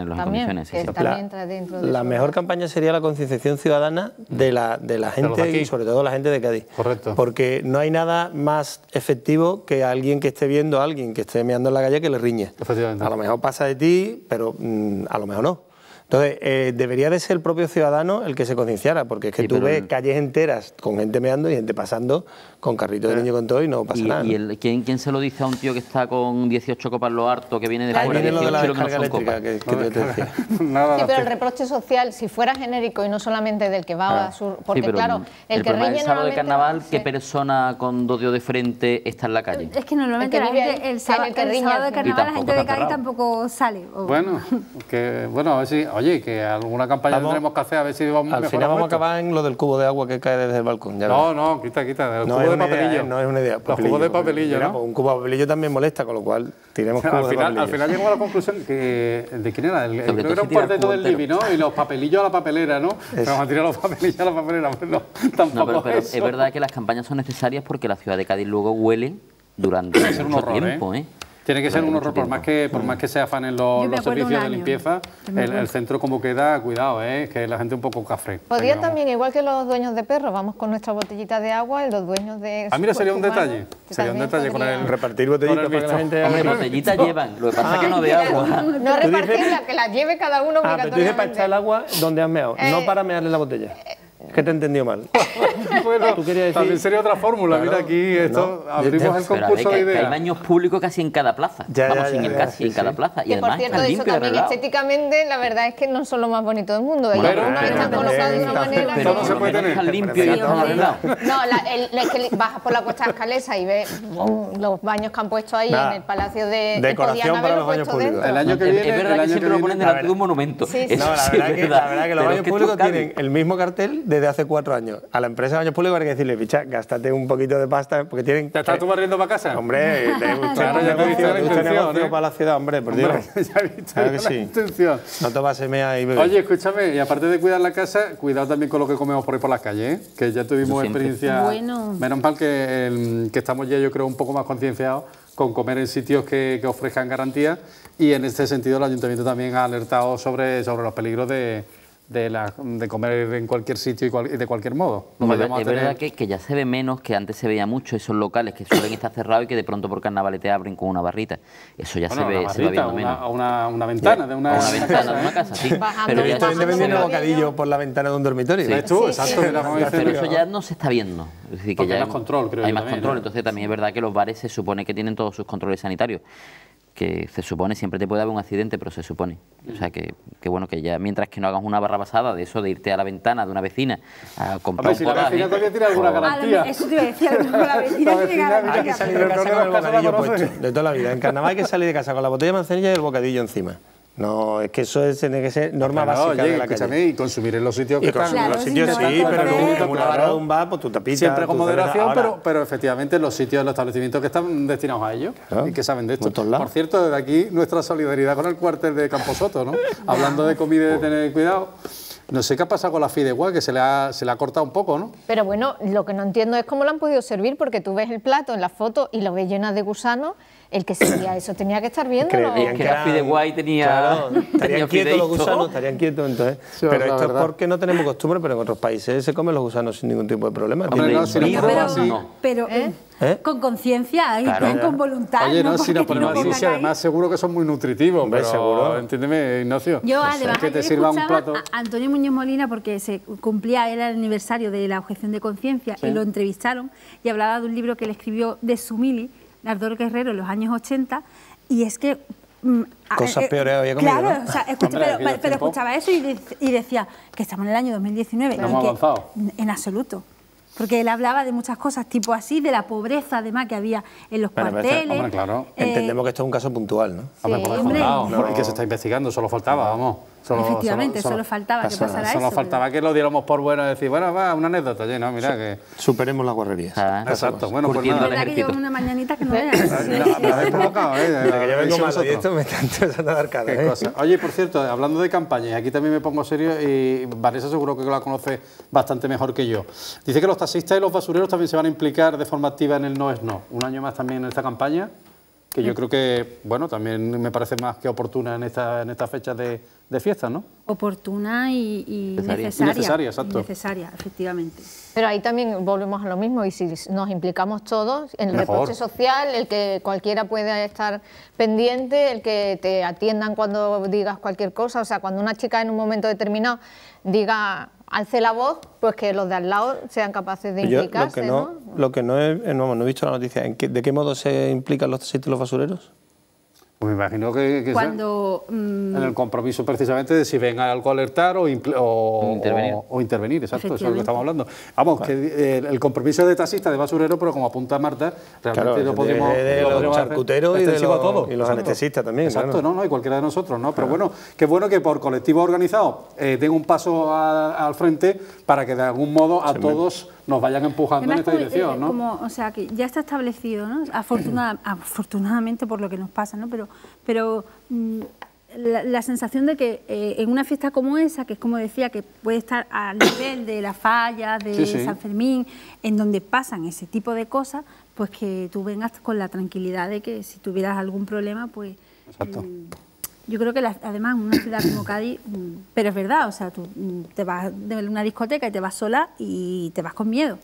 La mejor campaña sería la concienciación ciudadana de la gente y sobre todo la gente de Cádiz. Correcto. Porque no hay nada más efectivo que alguien que esté viendo a alguien que esté meando en la calle que le riñe. Efectivamente. A lo mejor pasa de ti, pero a lo mejor no. Entonces, debería de ser el propio ciudadano el que se concienciara, porque es que tú ves calles enteras con gente meando y gente pasando con carritos de niño con todo y no pasa nada. ¿Y quién se lo dice a un tío que está con 18 copas lo harto, que viene de fuera? Ahí viene lo de la descarga eléctrica que te decía. Sí, pero el reproche social, si fuera genérico y no solamente del que va a su... Porque claro, el que riñe el sábado de carnaval, ¿qué persona con 2 dedos de frente está en la calle? Es que normalmente el sábado de carnaval la gente de Cádiz tampoco sale. Bueno, a ver si... Oye, que alguna campaña tendremos que hacer, a ver si vamos al final vamos a acabar en lo del cubo de agua que cae desde el balcón. No, quita. El cubo de papelillo. No es una idea. Los cubos de papelillo, ¿no? Pues un cubo de papelillo también molesta, con lo cual tiremos cubos de papelillo. Al final llegamos a la conclusión ¿de quién era? Creo que era un cuarteto del Divi, ¿no? Y los papelillos a la papelera, ¿no? Vamos a tirar los papelillos a la papelera. No, tampoco pero es verdad que las campañas son necesarias porque la ciudad de Cádiz luego huele durante mucho tiempo, ¿eh? Tiene que ser un horror, por más que se afanen los servicios de limpieza, el centro como queda, cuidado, que la gente un poco cafre. Podría también, igual que los dueños de perros, vamos con nuestra botellita de agua y los dueños de... mira, sería un detalle. Sería un detalle con el repartir botellitas para que la gente... Hombre, botellitas llevan, lo que pasa es que no de agua. No repartirla, que la lleve cada uno obligatoriamente. Pero tú dices para echar el agua donde has meado, no para mearle la botella. Es que te he entendido mal. Bueno, también sería otra fórmula. Claro, mira, aquí abrimos el concurso de ideas. Hay baños públicos casi en cada plaza. Casi en cada plaza. Y por cierto, eso también estéticamente, la verdad es que no son lo más bonito del mundo. Algunos están colocados de una manera... Pero no se puede tener. Limpio y están arreglados. No, es que bajas por la Cuesta de Escalesa y ves los baños que han puesto ahí en el Palacio de... Decoración para los baños públicos. El año que viene... Es verdad que siempre lo ponen delante de un monumento. No, la verdad que los baños públicos tienen el mismo cartel desde hace 4 años. A la empresa de baños públicos hay que decirle, picha, gástate un poquito de pasta, porque tienen... ¿Te estás tú barriendo para casa? Hombre, claro, ya he visto la intención, para la ciudad, hombre, por Dios. Ya he visto la intención. No te vas a mear ahí, bebé. Oye, escúchame, y aparte de cuidar la casa, cuidado también con lo que comemos por ahí por las calles, que ya tuvimos experiencia... Bueno. Menos mal que estamos ya, yo creo, un poco más concienciados con comer en sitios que ofrezcan garantía, y en este sentido el Ayuntamiento también ha alertado sobre los peligros de de comer en cualquier sitio y de cualquier modo. Es verdad que ya se ve menos, que antes se veía mucho esos locales que suelen estar cerrados y que de pronto por carnavales te abren con una barrita. Eso ya se va viendo menos. Una ventana de una casa, sí. Pero ya está vendiendo un bocadillo por la ventana de un dormitorio. Sí. Exacto. Pero eso ya no se está viendo. Es decir, que ya hay más control, creo. Hay más control, entonces también es verdad que los bares se supone que tienen todos sus controles sanitarios. Que se supone, siempre te puede haber un accidente, pero se supone. O sea, que bueno, que ya mientras que no hagas una barra pasada de eso, de irte a la ventana de una vecina a comprar un potaje... Si la vecina todavía tiene alguna garantía. Eso te iba a decir, la vecina tiene garantía. Hay que salir de casa con el bocadillo puesto, de toda la vida. En carnaval hay que salir de casa con la botella de manzanilla y el bocadillo encima. No, es que eso tiene que ser norma básica de la calle. Y consumir en los sitios que están. En los sitios sí, pero luego como una barra de un bar, pues tú tapitas. Siempre con moderación, pero efectivamente los sitios, los establecimientos que están destinados a ello y que saben de esto. Por cierto, desde aquí nuestra solidaridad con el cuartel de Camposoto, ¿no? Hablando de comida y de tener cuidado. No sé qué ha pasado con la fideuá, que se le ha cortado un poco, ¿no? Pero bueno, lo que no entiendo es cómo lo han podido servir, porque tú ves el plato en la foto y lo ves lleno de gusanos. El que servía eso tenía que estar viéndolo. Es que la fideuá tenía... Claro, estarían quietos los gusanos, estarían quietos entonces. Sí, pero esto es porque no tenemos costumbre, pero en otros países se comen los gusanos sin ningún tipo de problema. Pero con conciencia, claro, con voluntad. Oye, no, si nos ponemos así, si además seguro que son muy nutritivos, pero seguro. Entiéndeme, Ignacio. Yo además que te sirva un plato. A Antonio Muñoz Molina, porque se cumplía el aniversario de la objeción de conciencia, y lo entrevistaron, y hablaba de un libro que le escribió de Sumili, Ardor Guerrero, en los años 80, y es que... cosas peores había comido, claro, ¿no? O sea, pero escuchaba eso y decía que estamos en el año 2019. Hemos avanzado. En absoluto. Porque él hablaba de muchas cosas, tipo así, de la pobreza además que había en los cuarteles. Hombre, claro. Entendemos que esto es un caso puntual, ¿no? Y que se está investigando, solo faltaba, vamos. Efectivamente, solo faltaba que pasara eso. Solo faltaba que lo diéramos por bueno y decir, bueno, va, una anécdota, no, mira que... Superemos las guarrerías. Exacto, bueno, pues nada. La verdad que llevo una mañanita que no veas. Me habéis provocado, que yo vengo mal y esto me está empezando a dar cara. Oye, por cierto, hablando de campaña, y aquí también me pongo serio, y Vanessa seguro que la conoce bastante mejor que yo. Dice que los taxistas y los basureros también se van a implicar de forma activa en el No es No. Un año más también en esta campaña, que yo creo que, bueno, también me parece más que oportuna en estas fechas de fiesta, ¿no? Oportuna y necesaria. Necesaria, exacto. Necesaria, efectivamente. Pero ahí también volvemos a lo mismo, y si nos implicamos todos en el reproche social, el que cualquiera pueda estar pendiente, el que te atiendan cuando digas cualquier cosa, o sea, cuando una chica en un momento determinado diga, alce la voz, pues que los de al lado sean capaces de implicarse, ¿no? Lo que no he visto la noticia, ¿de qué modo se implican los taxistas y los basureros? Pues me imagino que cuando en el compromiso precisamente de si ven algo a alertar o intervenir, exacto, eso es lo que estamos hablando. Vamos, que el compromiso de taxista, de basurero, pero como apunta Marta, realmente lo podemos... De los charcuteros y de los anestesistas también. Exacto, no, y cualquiera de nosotros, ¿no? Pero bueno, qué bueno que por colectivos organizados den un paso al frente para que de algún modo a todos nos vayan empujando en esta dirección, ¿no? O sea, que ya está establecido, ¿no? Afortunadamente por lo que nos pasa, ¿no? Pero la sensación de que en una fiesta como esa, que es como decía, que puede estar al nivel de la Falla, de San Fermín, en donde pasan ese tipo de cosas, pues que tú vengas con la tranquilidad de que si tuvieras algún problema, pues... Exacto. Yo creo que además en una ciudad como Cádiz, pero es verdad, o sea, tú te vas de una discoteca y te vas sola y te vas con miedo.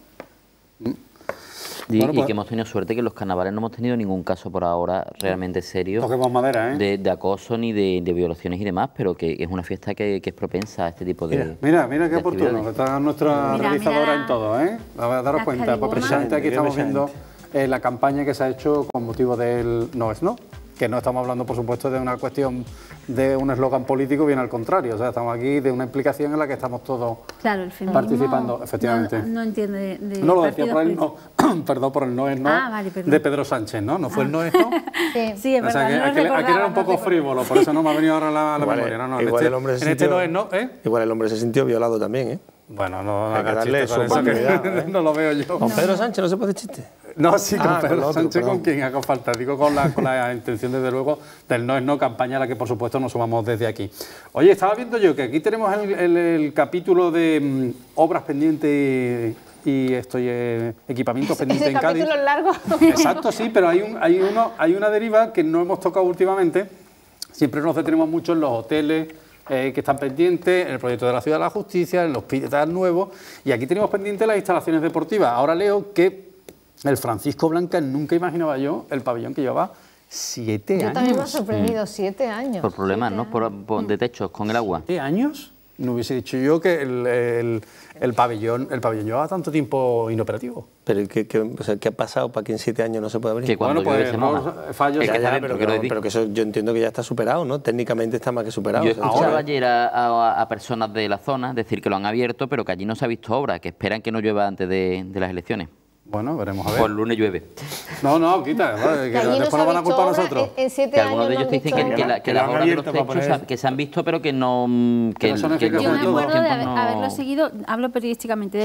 Y que hemos tenido suerte que en los carnavales no hemos tenido ningún caso por ahora realmente serio. Toquemos madera, de acoso ni de violaciones y demás, pero que es una fiesta que es propensa a este tipo de... Mira qué oportuno, está nuestra realizadora en todo, ¿eh? A daros cuenta, pues precisamente aquí estamos viendo la campaña que se ha hecho con motivo del No es No. Que no estamos hablando, por supuesto, de una cuestión de un eslogan político, bien al contrario. O sea, estamos aquí de una implicación en la que estamos todos participando, efectivamente. No entiende de no lo decía por el no, perdón, por el No es No de Pedro Sánchez, ¿no? ¿No fue el No es No? Sí, es verdad. O sea, que aquí era un poco frívolo, por eso no me ha venido ahora la memoria. No, igual el hombre igual el hombre se sintió violado también, ¿eh? Bueno, no haga chiste con eso, que no lo veo yo. ¿Con Pedro Sánchez no se puede chiste? No, sí, con Pedro Sánchez, con quien haga falta. Digo con la intención, desde luego, del No es No, campaña a la que, por supuesto, nos sumamos desde aquí. Oye, estaba viendo yo que aquí tenemos el capítulo de obras pendientes y equipamientos pendientes en Cádiz. ¿Ese capítulo es largo? Exacto, sí, pero hay una deriva que no hemos tocado últimamente. Siempre nos detenemos mucho en los hoteles, que están pendientes, el proyecto de la Ciudad de la Justicia, el hospital nuevo, y aquí tenemos pendientes las instalaciones deportivas. Ahora leo que el Francisco Blanca, nunca imaginaba yo el pabellón que llevaba 7 años. Yo también me ha sorprendido, 7 años. Por problemas, ¿no? De techos con el agua. 7 años. No hubiese dicho yo que el pabellón llevaba tanto tiempo inoperativo. Pero ¿qué ha pasado para que en 7 años no se pueda abrir? Que cuando bueno, pues fallos... pero que eso yo entiendo que ya está superado, ¿no? Técnicamente está más que superado. Yo escuchaba ayer a personas de la zona decir que lo han abierto, pero que allí no se ha visto obra, que esperan que no llueva antes de las elecciones. Bueno, veremos a ver. Pues el lunes llueve. No, quita, que después nos van a culpar a nosotros. En 7 Que años algunos de ellos te dicen que las obras de los techos que se han visto, pero que no... Yo me acuerdo de haberlo seguido, hablo periodísticamente,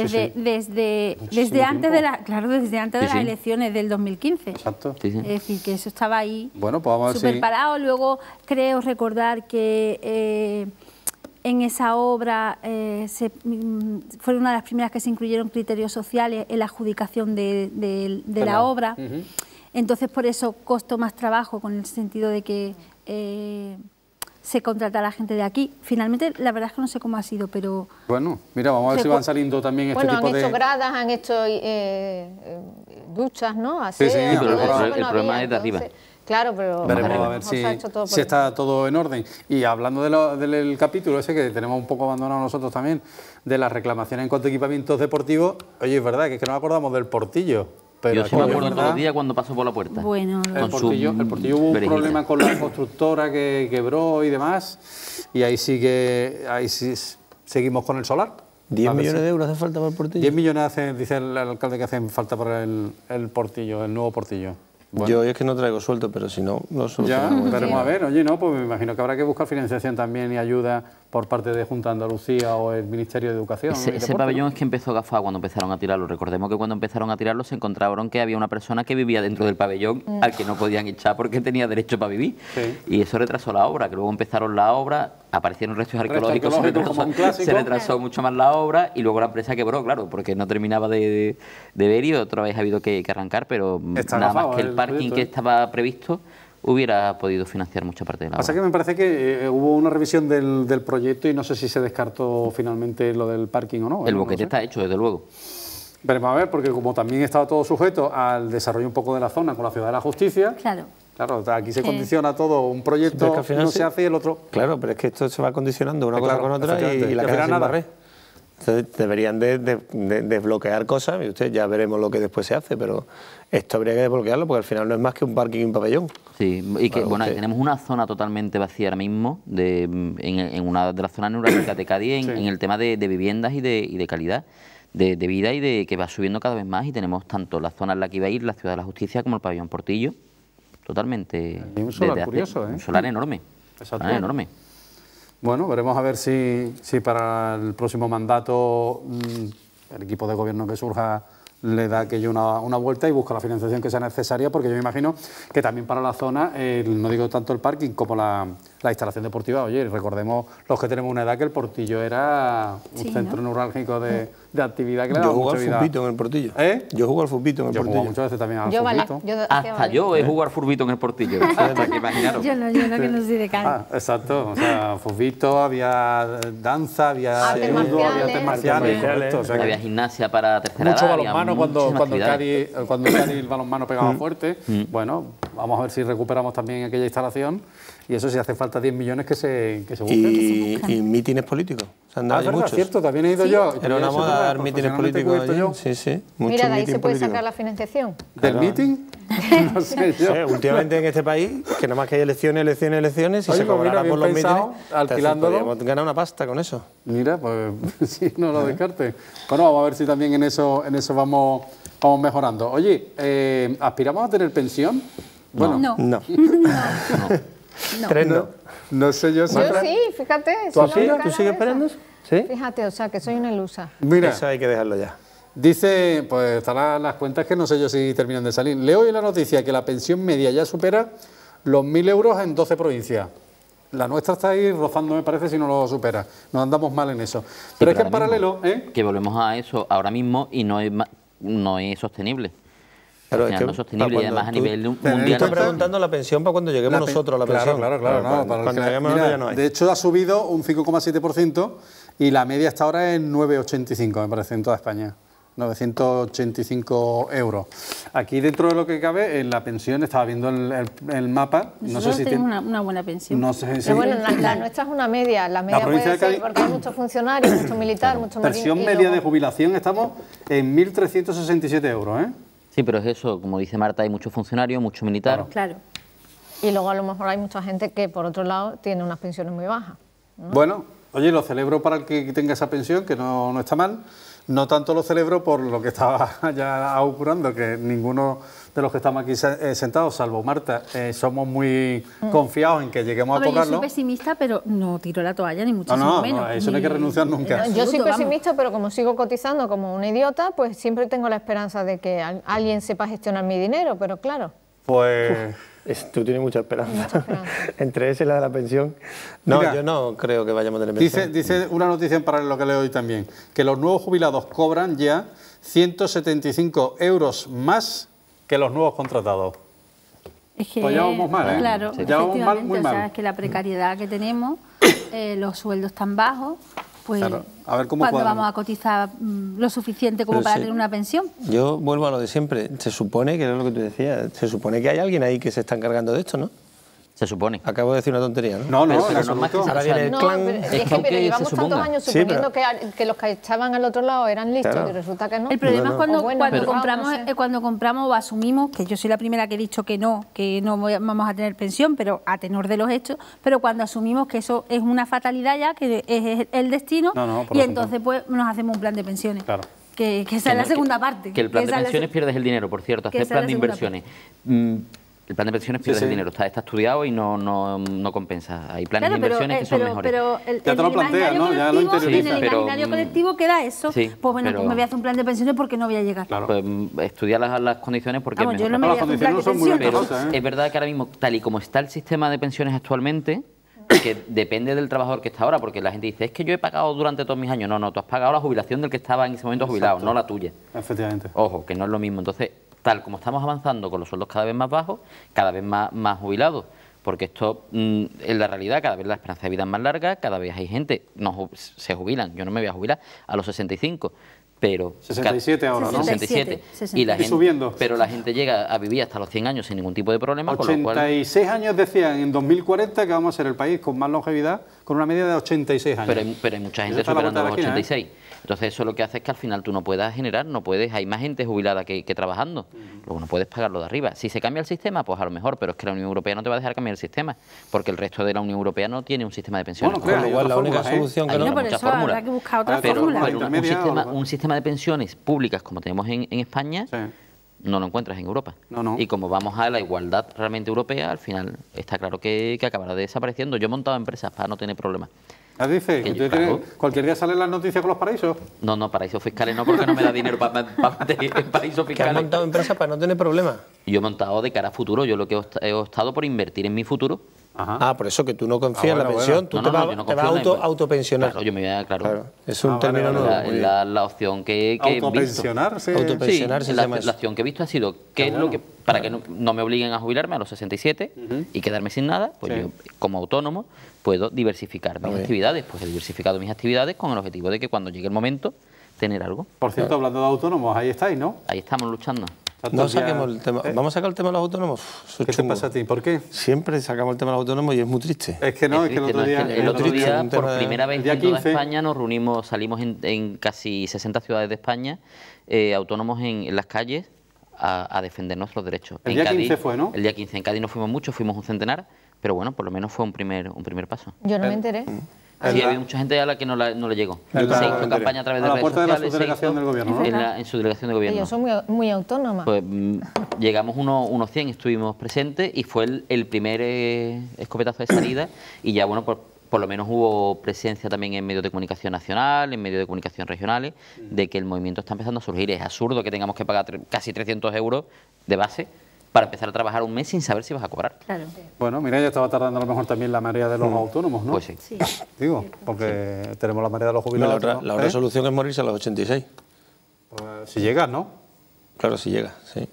desde antes de las elecciones del 2015. Exacto. Sí, sí. Es decir, que eso estaba ahí, bueno, pues vamos a ver súper parado. Luego creo recordar que... en esa obra fue una de las primeras que se incluyeron criterios sociales en la adjudicación de la obra. Entonces, por eso costó más trabajo, con el sentido de que se contratara a gente de aquí. Finalmente, la verdad es que no sé cómo ha sido, pero... Bueno, mira, vamos a ver si van saliendo también este tipo de... Bueno, han hecho gradas, han hecho duchas, ¿no? Sí, pero el problema es de arriba. Claro, pero veremos a ver si está todo en orden. Y hablando del capítulo ese que tenemos un poco abandonado nosotros también, de las reclamaciones en cuanto a equipamientos deportivos, oye, es verdad que es que no nos acordamos del Portillo. Pero yo sí me acuerdo todos los días cuando pasó por la puerta. Bueno, el Portillo hubo un problema con la constructora que quebró y demás, y ahí sí seguimos con el solar. 10 millones de euros hace falta para el Portillo. 10 millones dice el alcalde que hacen falta para el Portillo, el nuevo Portillo. Bueno. Yo es que no traigo sueldo, pero si no, lo solucionamos. Ya, veremos a ver. Oye, no, pues me imagino que habrá que buscar financiación también y ayuda por parte de Junta de Andalucía o el Ministerio de Educación. Ese pabellón es que empezó gafado cuando empezaron a tirarlo. Recordemos que cuando empezaron a tirarlo se encontraron que había una persona que vivía dentro del pabellón al que no podían echar porque tenía derecho para vivir. Sí. Y eso retrasó la obra, que luego empezaron la obra, aparecieron restos arqueológicos, se retrasó mucho más la obra y luego la empresa quebró, claro, porque no terminaba de ver y otra vez ha habido que arrancar, pero nada más que el parking que estaba previsto hubiera podido financiar mucha parte de la obra. Pasa que me parece que hubo una revisión del proyecto y no sé si se descartó finalmente lo del parking o no. El boquete está hecho, desde luego. Veremos a ver, porque como también estaba todo sujeto al desarrollo un poco de la zona con la Ciudad de la Justicia... Claro, aquí se condiciona todo, un proyecto que al final se hace y el otro... Claro, pero es que esto se va condicionando una cosa con otra y la casa sin barrer. Entonces deberían de desbloquear cosas y usted ya veremos lo que después se hace, pero esto habría que desbloquearlo porque al final no es más que un parking y un pabellón. Sí, y que bueno, tenemos una zona totalmente vacía ahora mismo en una de las zonas neurálgicas de Cádiz en el tema de viviendas y de calidad de vida y de que va subiendo cada vez más y tenemos tanto la zona en la que iba a ir la Ciudad de la Justicia como el pabellón Portillo, totalmente... Y un solar curioso, un solar enorme, enorme. Bueno, veremos a ver si para el próximo mandato el equipo de gobierno que surja le da aquello una vuelta y busca la financiación que sea necesaria, porque yo me imagino que también para la zona, no digo tanto el parking como la instalación deportiva, oye, recordemos los que tenemos una edad que el Portillo era un centro neurálgico de actividad que le daba mucha vida. Yo juego al futbito en el Portillo. Yo juego al futbito en el Portillo. Yo muchas veces también al futbito. Hasta yo he jugado al futbito en el Portillo. Imaginaros. Yo no, que no soy de Cádiz. Exacto, o sea, futbito, había danza, había judo, había artes marciales. Había gimnasia para tercera edad. Mucho balonmano cuando el Cádiz el balonmano pegaba fuerte. Bueno, vamos a ver si recuperamos también aquella instalación. Y eso sí hace falta 10 millones que se busquen. Y mítines políticos. Es verdad, cierto, también he ido yo. Era una moda dar mítines políticos allí. Sí, mira, de ahí se puede sacar la financiación. ¿Del mítin? No sé yo. Últimamente en este país, que nada más que hay elecciones, y se cobrará por los mítines, podríamos ganar una pasta con eso. Mira, pues sí, no lo descarte. Bueno, vamos a ver si también en eso vamos mejorando. Oye, ¿aspiramos a tener pensión? Bueno, no. 3 no. No sé yo. Yo sí, fíjate. ¿Tú sigues esperando? ¿Sí? Fíjate, o sea, que soy una ilusa. Mira, eso hay que dejarlo ya. Dice, pues están las cuentas que no sé yo si terminan de salir. Leo hoy la noticia que la pensión media ya supera los 1.000 euros en 12 provincias. La nuestra está ahí rozando, me parece, si no lo supera. Nos andamos mal en eso. Pero es que en paralelo... Que volvemos a eso ahora mismo y no es sostenible. Claro, al final no es sostenible y además a nivel mundial. Estoy preguntando la pensión para cuando lleguemos nosotros a la pensión. Claro. Cuando lleguemos nosotros ya no hay. De hecho, ha subido un 5,7% y la media hasta ahora es 9,85, me parece, en toda España. 985 euros. Aquí dentro de lo que cabe, en la pensión, estaba viendo el mapa. No sé si tenemos una buena pensión. No sé si... Pero bueno, la nuestra es una media. La media puede ser porque hay muchos funcionarios, muchos militares, muchos marinos. Pensión media de jubilación estamos en 1.367 euros, ¿eh? Sí, pero es eso, como dice Marta, hay muchos funcionarios, mucho militar. Claro. Y luego a lo mejor hay mucha gente que, por otro lado, tiene unas pensiones muy bajas, ¿no? Bueno, oye, lo celebro para el que tenga esa pensión, que no está mal. No tanto lo celebro por lo que estaba ya ocurriendo, que ninguno de los que estamos aquí sentados, salvo Marta, somos muy confiados en que lleguemos a cobrarlo. Yo soy pesimista, pero no tiro la toalla, ni muchísimo menos. No, eso no hay que renunciar nunca. Yo soy pesimista, pero como sigo cotizando como una idiota, pues siempre tengo la esperanza de que alguien sepa gestionar mi dinero, pero claro. Pues... Tú tienes mucha esperanza. Entre esa y la de la pensión. No, mira, yo no creo que vayamos a tener pensión. Dice una noticia en paralelo que leo hoy también, que los nuevos jubilados cobran ya 175 euros más que los nuevos contratados. Es que, pues ya vamos mal, ¿eh? Claro, ya vamos mal, muy mal. O sea, es que la precariedad que tenemos, los sueldos tan bajos, pues claro. A ver cómo cuando vamos a cotizar lo suficiente como para tener una pensión. Yo vuelvo a lo de siempre. Se supone, que era lo que tú decías, se supone que hay alguien ahí que se está encargando de esto, ¿no? Se supone. Acabo de decir una tontería, ¿no? No, pero no más que ahora viene el clan. Pero llevamos tantos años suponiendo que los que estaban al otro lado eran listos, y resulta que no. El problema es cuando compramos o asumimos, que yo soy la primera que he dicho que no vamos a tener pensión, pero a tenor de los hechos, pero cuando asumimos que eso es una fatalidad ya, que es el destino, y entonces pues nos hacemos un plan de pensiones. Claro. Que esa es la segunda parte. Que el plan de pensiones pierdes el dinero, por cierto, hacer plan de inversiones. El plan de pensiones pierde el dinero, está estudiado y no compensa. Hay planes de inversiones que son mejores. Pero ya te lo planteas, ¿no? Ya lo interiorizas. En el imaginario colectivo queda eso. Sí, pues bueno, pues me voy a hacer un plan de pensiones porque no voy a llegar. Claro. Pues estudiar las condiciones porque es mejor. Las condiciones no son muy ventajosas, es verdad que ahora mismo, tal y como está el sistema de pensiones actualmente, que depende del trabajador que está ahora, porque la gente dice, es que yo he pagado durante todos mis años. No, tú has pagado la jubilación del que estaba en ese momento jubilado, no la tuya. Efectivamente. Ojo, que no es lo mismo. Entonces, tal como estamos avanzando con los sueldos cada vez más bajos, cada vez más jubilados, porque esto es la realidad, cada vez la esperanza de vida es más larga, cada vez hay gente, se jubilan, yo no me voy a jubilar a los 65, pero... 67 ahora, ¿no? 67. Y la gente, subiendo. Pero la gente llega a vivir hasta los 100 años sin ningún tipo de problema. 86 años decían en 2040 que vamos a ser el país con más longevidad, con una media de 86 años. Pero hay mucha gente superando los 86. Entonces eso lo que hace es que al final tú no puedas generar, hay más gente jubilada que trabajando, luego no puedes pagarlo de arriba. Si se cambia el sistema, pues a lo mejor, pero es que la Unión Europea no te va a dejar cambiar el sistema, porque el resto de la Unión Europea no tiene un sistema de pensiones. Bueno, claro, igual la única solución que no, por eso habrá que buscar otra fórmula. Pero un sistema de pensiones públicas como tenemos en España, no lo encuentras en Europa. No. Y como vamos a la igualdad realmente europea, al final está claro que acabará desapareciendo. Yo he montado empresas para no tener problemas. Dice, ¿cualquier día salen las noticias con los paraísos? No, paraísos fiscales no, porque no me da dinero para meter en paraísos fiscales. ¿Que has montado empresas para no tener problemas? Yo he montado de cara a futuro, yo lo que he optado por invertir en mi futuro. Ajá. Por eso que tú no confías en la pensión, tú te vas a autopensionar. Claro, yo me voy a, claro. Es un término nuevo. La opción que he visto. ¿Autopensionarse? Autopensionarse, la opción que he visto ha sido, ¿qué es lo que para que no me obliguen a jubilarme a los 67 y quedarme sin nada? Pues yo, como autónomo, puedo diversificar mis actividades. Pues he diversificado mis actividades con el objetivo de que cuando llegue el momento, tener algo. Por cierto, hablando de autónomos, ahí estáis, ¿no? Ahí estamos luchando. No saquemos el tema. ¿Vamos a sacar el tema de los autónomos? ¿Qué te pasa a ti? ¿Por qué? Siempre sacamos el tema de los autónomos y es muy triste. Es que no, es que el otro día... por primera vez en toda España, nos reunimos, salimos en casi 60 ciudades de España, autónomos en las calles, a defender nuestros derechos. El día 15 fue, ¿no? El día 15. En Cádiz no fuimos muchos, fuimos un centenar, pero bueno, por lo menos fue un primer paso. Yo no me enteré. Sí, había mucha gente a la que no le llegó. Se hizo campaña a través de redes sociales. A la puerta de la subdelegación del gobierno, ¿no? En su delegación de gobierno. Yo soy muy autónoma. Pues llegamos unos 100, estuvimos presentes y fue el primer escopetazo de salida y ya, bueno, por lo menos hubo presencia también en medios de comunicación nacional, en medios de comunicación regionales, de que el movimiento está empezando a surgir. Es absurdo que tengamos que pagar casi 300 euros de base para empezar a trabajar un mes sin saber si vas a cobrar. Claro. Bueno, mira, ya estaba tardando a lo mejor también la marea de los autónomos, ¿no? Pues sí. Digo, porque tenemos la marea de los jubilados. La otra solución es morirse a los 86. Pues, si llegas, ¿no? Claro, si llegas, sí.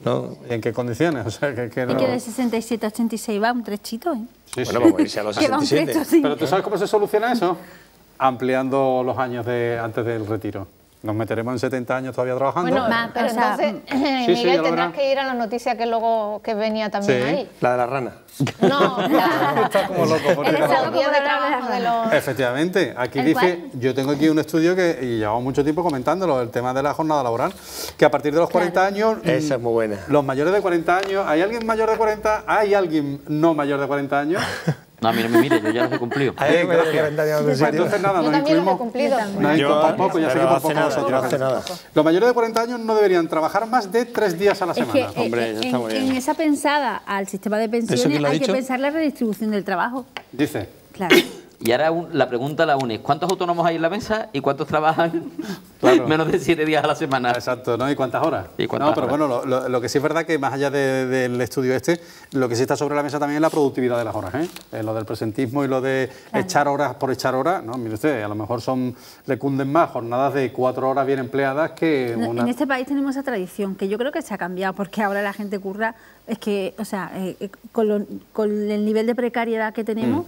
¿no? ¿En qué condiciones? O sea, que no... Y que de 67 a 86 va un trechito, ¿eh? Sí, bueno, vamos a irse a los 67. Trecho, sí. Pero ¿tú sabes cómo se soluciona eso? Ampliando los años antes del retiro. Nos meteremos en 70 años todavía trabajando. Bueno, pero entonces, Miguel, tendrás que ir a la noticia que venía también ahí. La de la rana. No, Está como loco. Porque los días de trabajo de los... Efectivamente, aquí dice, yo tengo aquí un estudio y llevamos mucho tiempo comentándolo, el tema de la jornada laboral, que a partir de los 40 años... Esa es muy buena. Los mayores de 40 años, ¿hay alguien mayor de 40? ¿Hay alguien no mayor de 40 años? No, a mí no me mire, yo ya los he cumplido. Entonces nada, yo también los he cumplido. Tampoco, ya sé que tampoco nosotros. Los mayores de 40 años no deberían trabajar más de 3 días a la semana. Es que, hombre, eso está muy bien. En esa pensada al sistema de pensiones hay que pensar la redistribución del trabajo. Dice. Claro. Y ahora la pregunta la une, ¿cuántos autónomos hay en la mesa y cuántos trabajan menos de 7 días a la semana? Exacto, ¿no? ¿Y cuántas horas? Pero horas? Bueno, lo que sí es verdad que más allá del estudio lo que sí está sobre la mesa también es la productividad de las horas, ¿eh? Lo del presentismo y lo de echar horas por echar horas, ¿no? Mire usted, a lo mejor le cunden más jornadas de 4 horas bien empleadas que una... En este país tenemos esa tradición, que yo creo que se ha cambiado, porque ahora la gente curra, es que, o sea, con el nivel de precariedad que tenemos...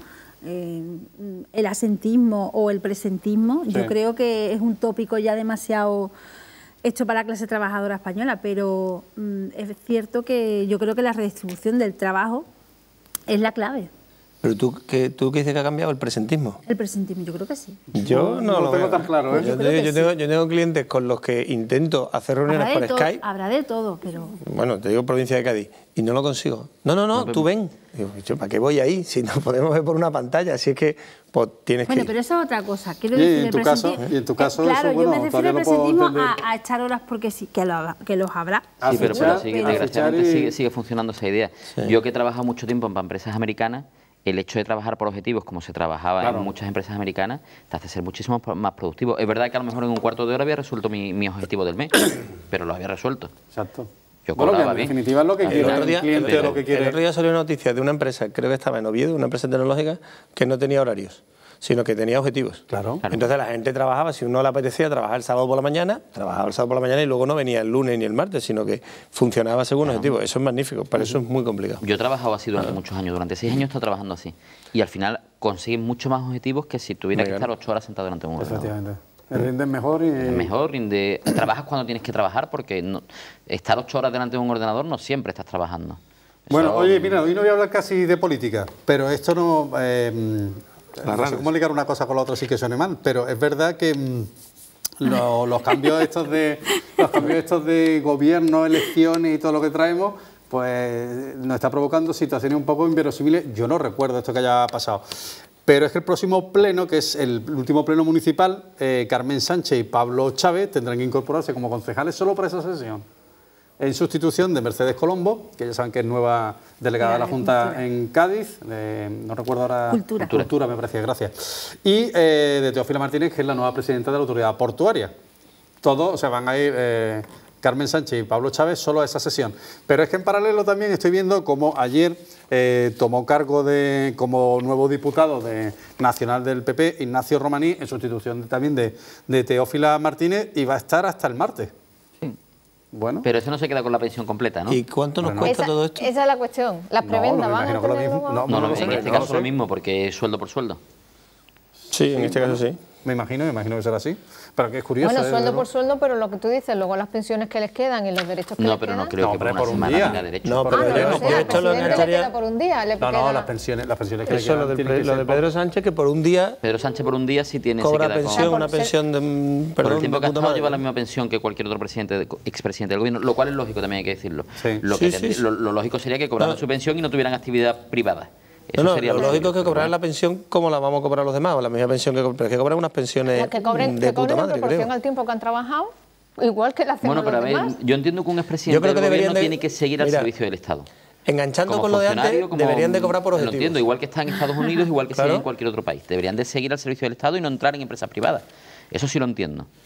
el asentismo o el presentismo, yo creo que es un tópico ya demasiado hecho para la clase trabajadora española, pero es cierto que yo creo que la redistribución del trabajo es la clave. ¿Pero tú qué dices que ha cambiado? ¿El presentismo? El presentismo, yo creo que sí. Yo no lo tengo veo tan claro, ¿eh? Yo tengo clientes con los que intento hacer reuniones por Skype. Habrá de todo, pero... Bueno, te digo provincia de Cádiz, y no lo consigo. No, tú ven. Digo, ¿para qué voy ahí? Si nos podemos ver por una pantalla, así es que pues, tienes que ir. Pero eso es otra cosa. Quiero decir, y en tu caso claro, eso, bueno, yo me refiero al presentismo a echar horas porque sí, que los habrá. Sí, pero desgraciadamente sigue funcionando esa idea. Sí. Yo que he trabajado mucho tiempo para empresas americanas, el hecho de trabajar por objetivos, como se trabajaba en muchas empresas americanas, te hace ser muchísimo más productivo. Es verdad que a lo mejor en un cuarto de hora había resuelto mi objetivo del mes, pero lo había resuelto. Exacto. Yo cobraba en definitiva es lo que quiere el cliente, lo que quiere. El otro día salió una noticia de una empresa, creo que estaba en Oviedo, una empresa tecnológica, que no tenía horarios, sino que tenía objetivos. Claro. Entonces la gente trabajaba, si uno le apetecía trabajar el sábado por la mañana, trabajaba el sábado por la mañana y luego no venía el lunes ni el martes, sino que funcionaba según objetivos. Eso es magnífico, para eso es muy complicado. Yo he trabajado así durante muchos años, durante 6 años he estado trabajando así. Y al final consigues mucho más objetivos que si tuviera que estar 8 horas sentado delante de un ordenador. Efectivamente. Rindes mejor y... Trabajas cuando tienes que trabajar porque estar 8 horas delante de un ordenador no siempre estás trabajando. Bueno, oye, mira, hoy no voy a hablar casi de política, pero esto no... no sé cómo ligar una cosa con la otra sí que suene mal, pero es verdad que los cambios estos de gobierno, elecciones y todo lo que traemos, pues nos está provocando situaciones un poco inverosímiles. Yo no recuerdo esto que haya pasado. Pero es que el próximo pleno, que es el último pleno municipal, Carmen Sánchez y Pablo Chávez tendrán que incorporarse como concejales solo para esa sesión, en sustitución de Mercedes Colombo, que ya saben que es nueva delegada de la Junta en Cádiz, no recuerdo ahora... Cultura me parecía, gracias. Y de Teófila Martínez, que es la nueva presidenta de la Autoridad Portuaria. Todos, o sea, van a ir... Carmen Sánchez y Pablo Chávez solo a esa sesión. Pero es que en paralelo también estoy viendo cómo ayer tomó cargo como nuevo diputado nacional del PP, Ignacio Romaní, en sustitución también de Teófila Martínez, y va a estar hasta el martes. Sí. Bueno. Pero eso no se queda con la pensión completa, ¿no? ¿Y cuánto nos cuesta todo esto? Esa es la cuestión. Las prebendas van a tener luego... No, en este caso lo mismo, porque es sueldo por sueldo. Sí, en este caso sí. Me imagino que será así. Pero que es curioso. Bueno, sueldo por sueldo, pero lo que tú dices, luego las pensiones que les quedan y los derechos que les quedan... No, pero no creo que por una semana tenga derecho. No, pero esto lo engancharía... por un día. No, las pensiones que eso le quedan... Lo de Pedro Sánchez, que por un día... Pedro Sánchez por un día sí tiene... Cobra pensión, una pensión de... Por el tiempo que ha estado lleva la misma pensión que cualquier otro expresidente del gobierno, lo cual es lógico, también hay que decirlo. Lo lógico sería que cobraran su pensión y no tuvieran actividad privada. Lo lógico es que cobrarán la pensión como la vamos a cobrar los demás, o la misma pensión pero es que cobran unas pensiones que cobren en proporción al tiempo que han trabajado, igual que la hacemos los demás. Bueno, pero yo entiendo que un expresidente del gobierno tiene que seguir al servicio del Estado. Enganchando con lo de antes, deberían de cobrar por objetivos. Lo entiendo, igual que está en Estados Unidos, igual que sea en cualquier otro país. Deberían de seguir al servicio del Estado y no entrar en empresas privadas. Eso sí lo entiendo.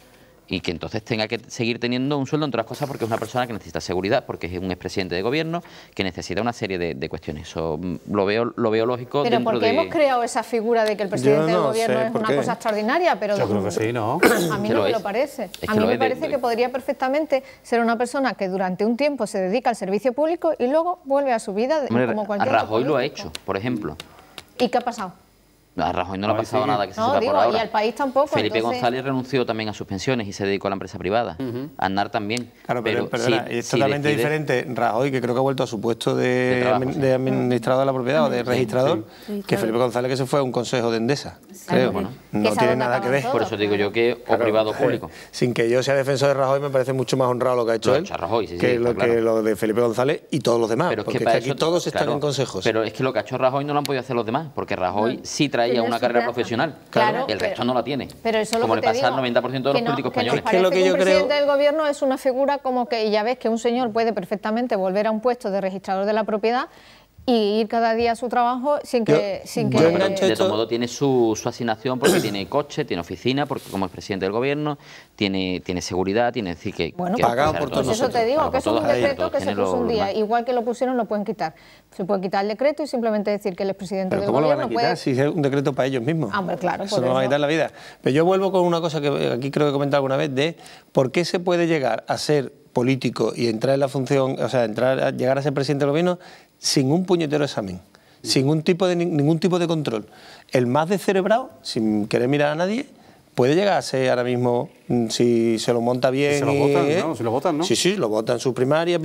y que entonces tenga que seguir teniendo un sueldo, entre otras cosas, porque es una persona que necesita seguridad, porque es un expresidente de gobierno, que necesita una serie de cuestiones. Eso lo veo lógico. Pero porque hemos creado esa figura de que el presidente del gobierno es una cosa extraordinaria, pero yo creo que sí, ¿no? A mí no me lo parece. A mí me parece que podría perfectamente ser una persona que durante un tiempo se dedica al servicio público y luego vuelve a su vida como cualquier otro. Rajoy lo ha hecho, por ejemplo. ¿Y qué ha pasado? A Rajoy no le ha pasado nada que se sepa por ahora. Y al país tampoco. Felipe González renunció también a sus pensiones y se dedicó a la empresa privada. Aznar también. Claro, pero es totalmente diferente Rajoy, que creo que ha vuelto a su puesto de administrador de la propiedad o de registrador, que Felipe González, que se fue a un consejo de Endesa, creo. Bueno, no tiene nada que ver. Por eso digo yo que o privado o público. Sin que yo sea defensor de Rajoy, me parece mucho más honrado lo que ha hecho él que lo de Felipe González y todos los demás, porque aquí todos están en consejos. Pero es que lo que ha hecho Rajoy no lo han podido hacer los demás, porque Rajoy sí traía una carrera profesional. Claro, el resto no la tiene. Pero eso como le pasa al 90% de los políticos españoles. Que lo que yo creo, presidente del gobierno es una figura como que ya ves que un señor puede perfectamente volver a un puesto de registrador de la propiedad y ir cada día a su trabajo sin que... De todo modo tiene su asignación porque tiene coche, tiene oficina, porque como es presidente del gobierno, tiene seguridad, tiene decir que... Bueno, pagado por todos eso te digo, que eso es un decreto que se puso un día. Igual que lo pusieron, lo pueden quitar. Se puede quitar el decreto y simplemente decir que el expresidente del gobierno... ¿Cómo lo van a quitar si es un decreto para ellos mismos? Hombre, claro. Eso no va a quitar la vida. Pero yo vuelvo con una cosa que aquí creo que he comentado alguna vez, de por qué se puede llegar a ser político y entrar en la función, o sea, llegar a ser presidente del gobierno sin un puñetero examen, sin ningún tipo de control. El más descerebrado, sin querer mirar a nadie, puede llegar a ser ahora mismo, si se lo monta bien... Si se lo votan, ¿no? Si lo votan, ¿no? Sí, lo votan en sus primarias,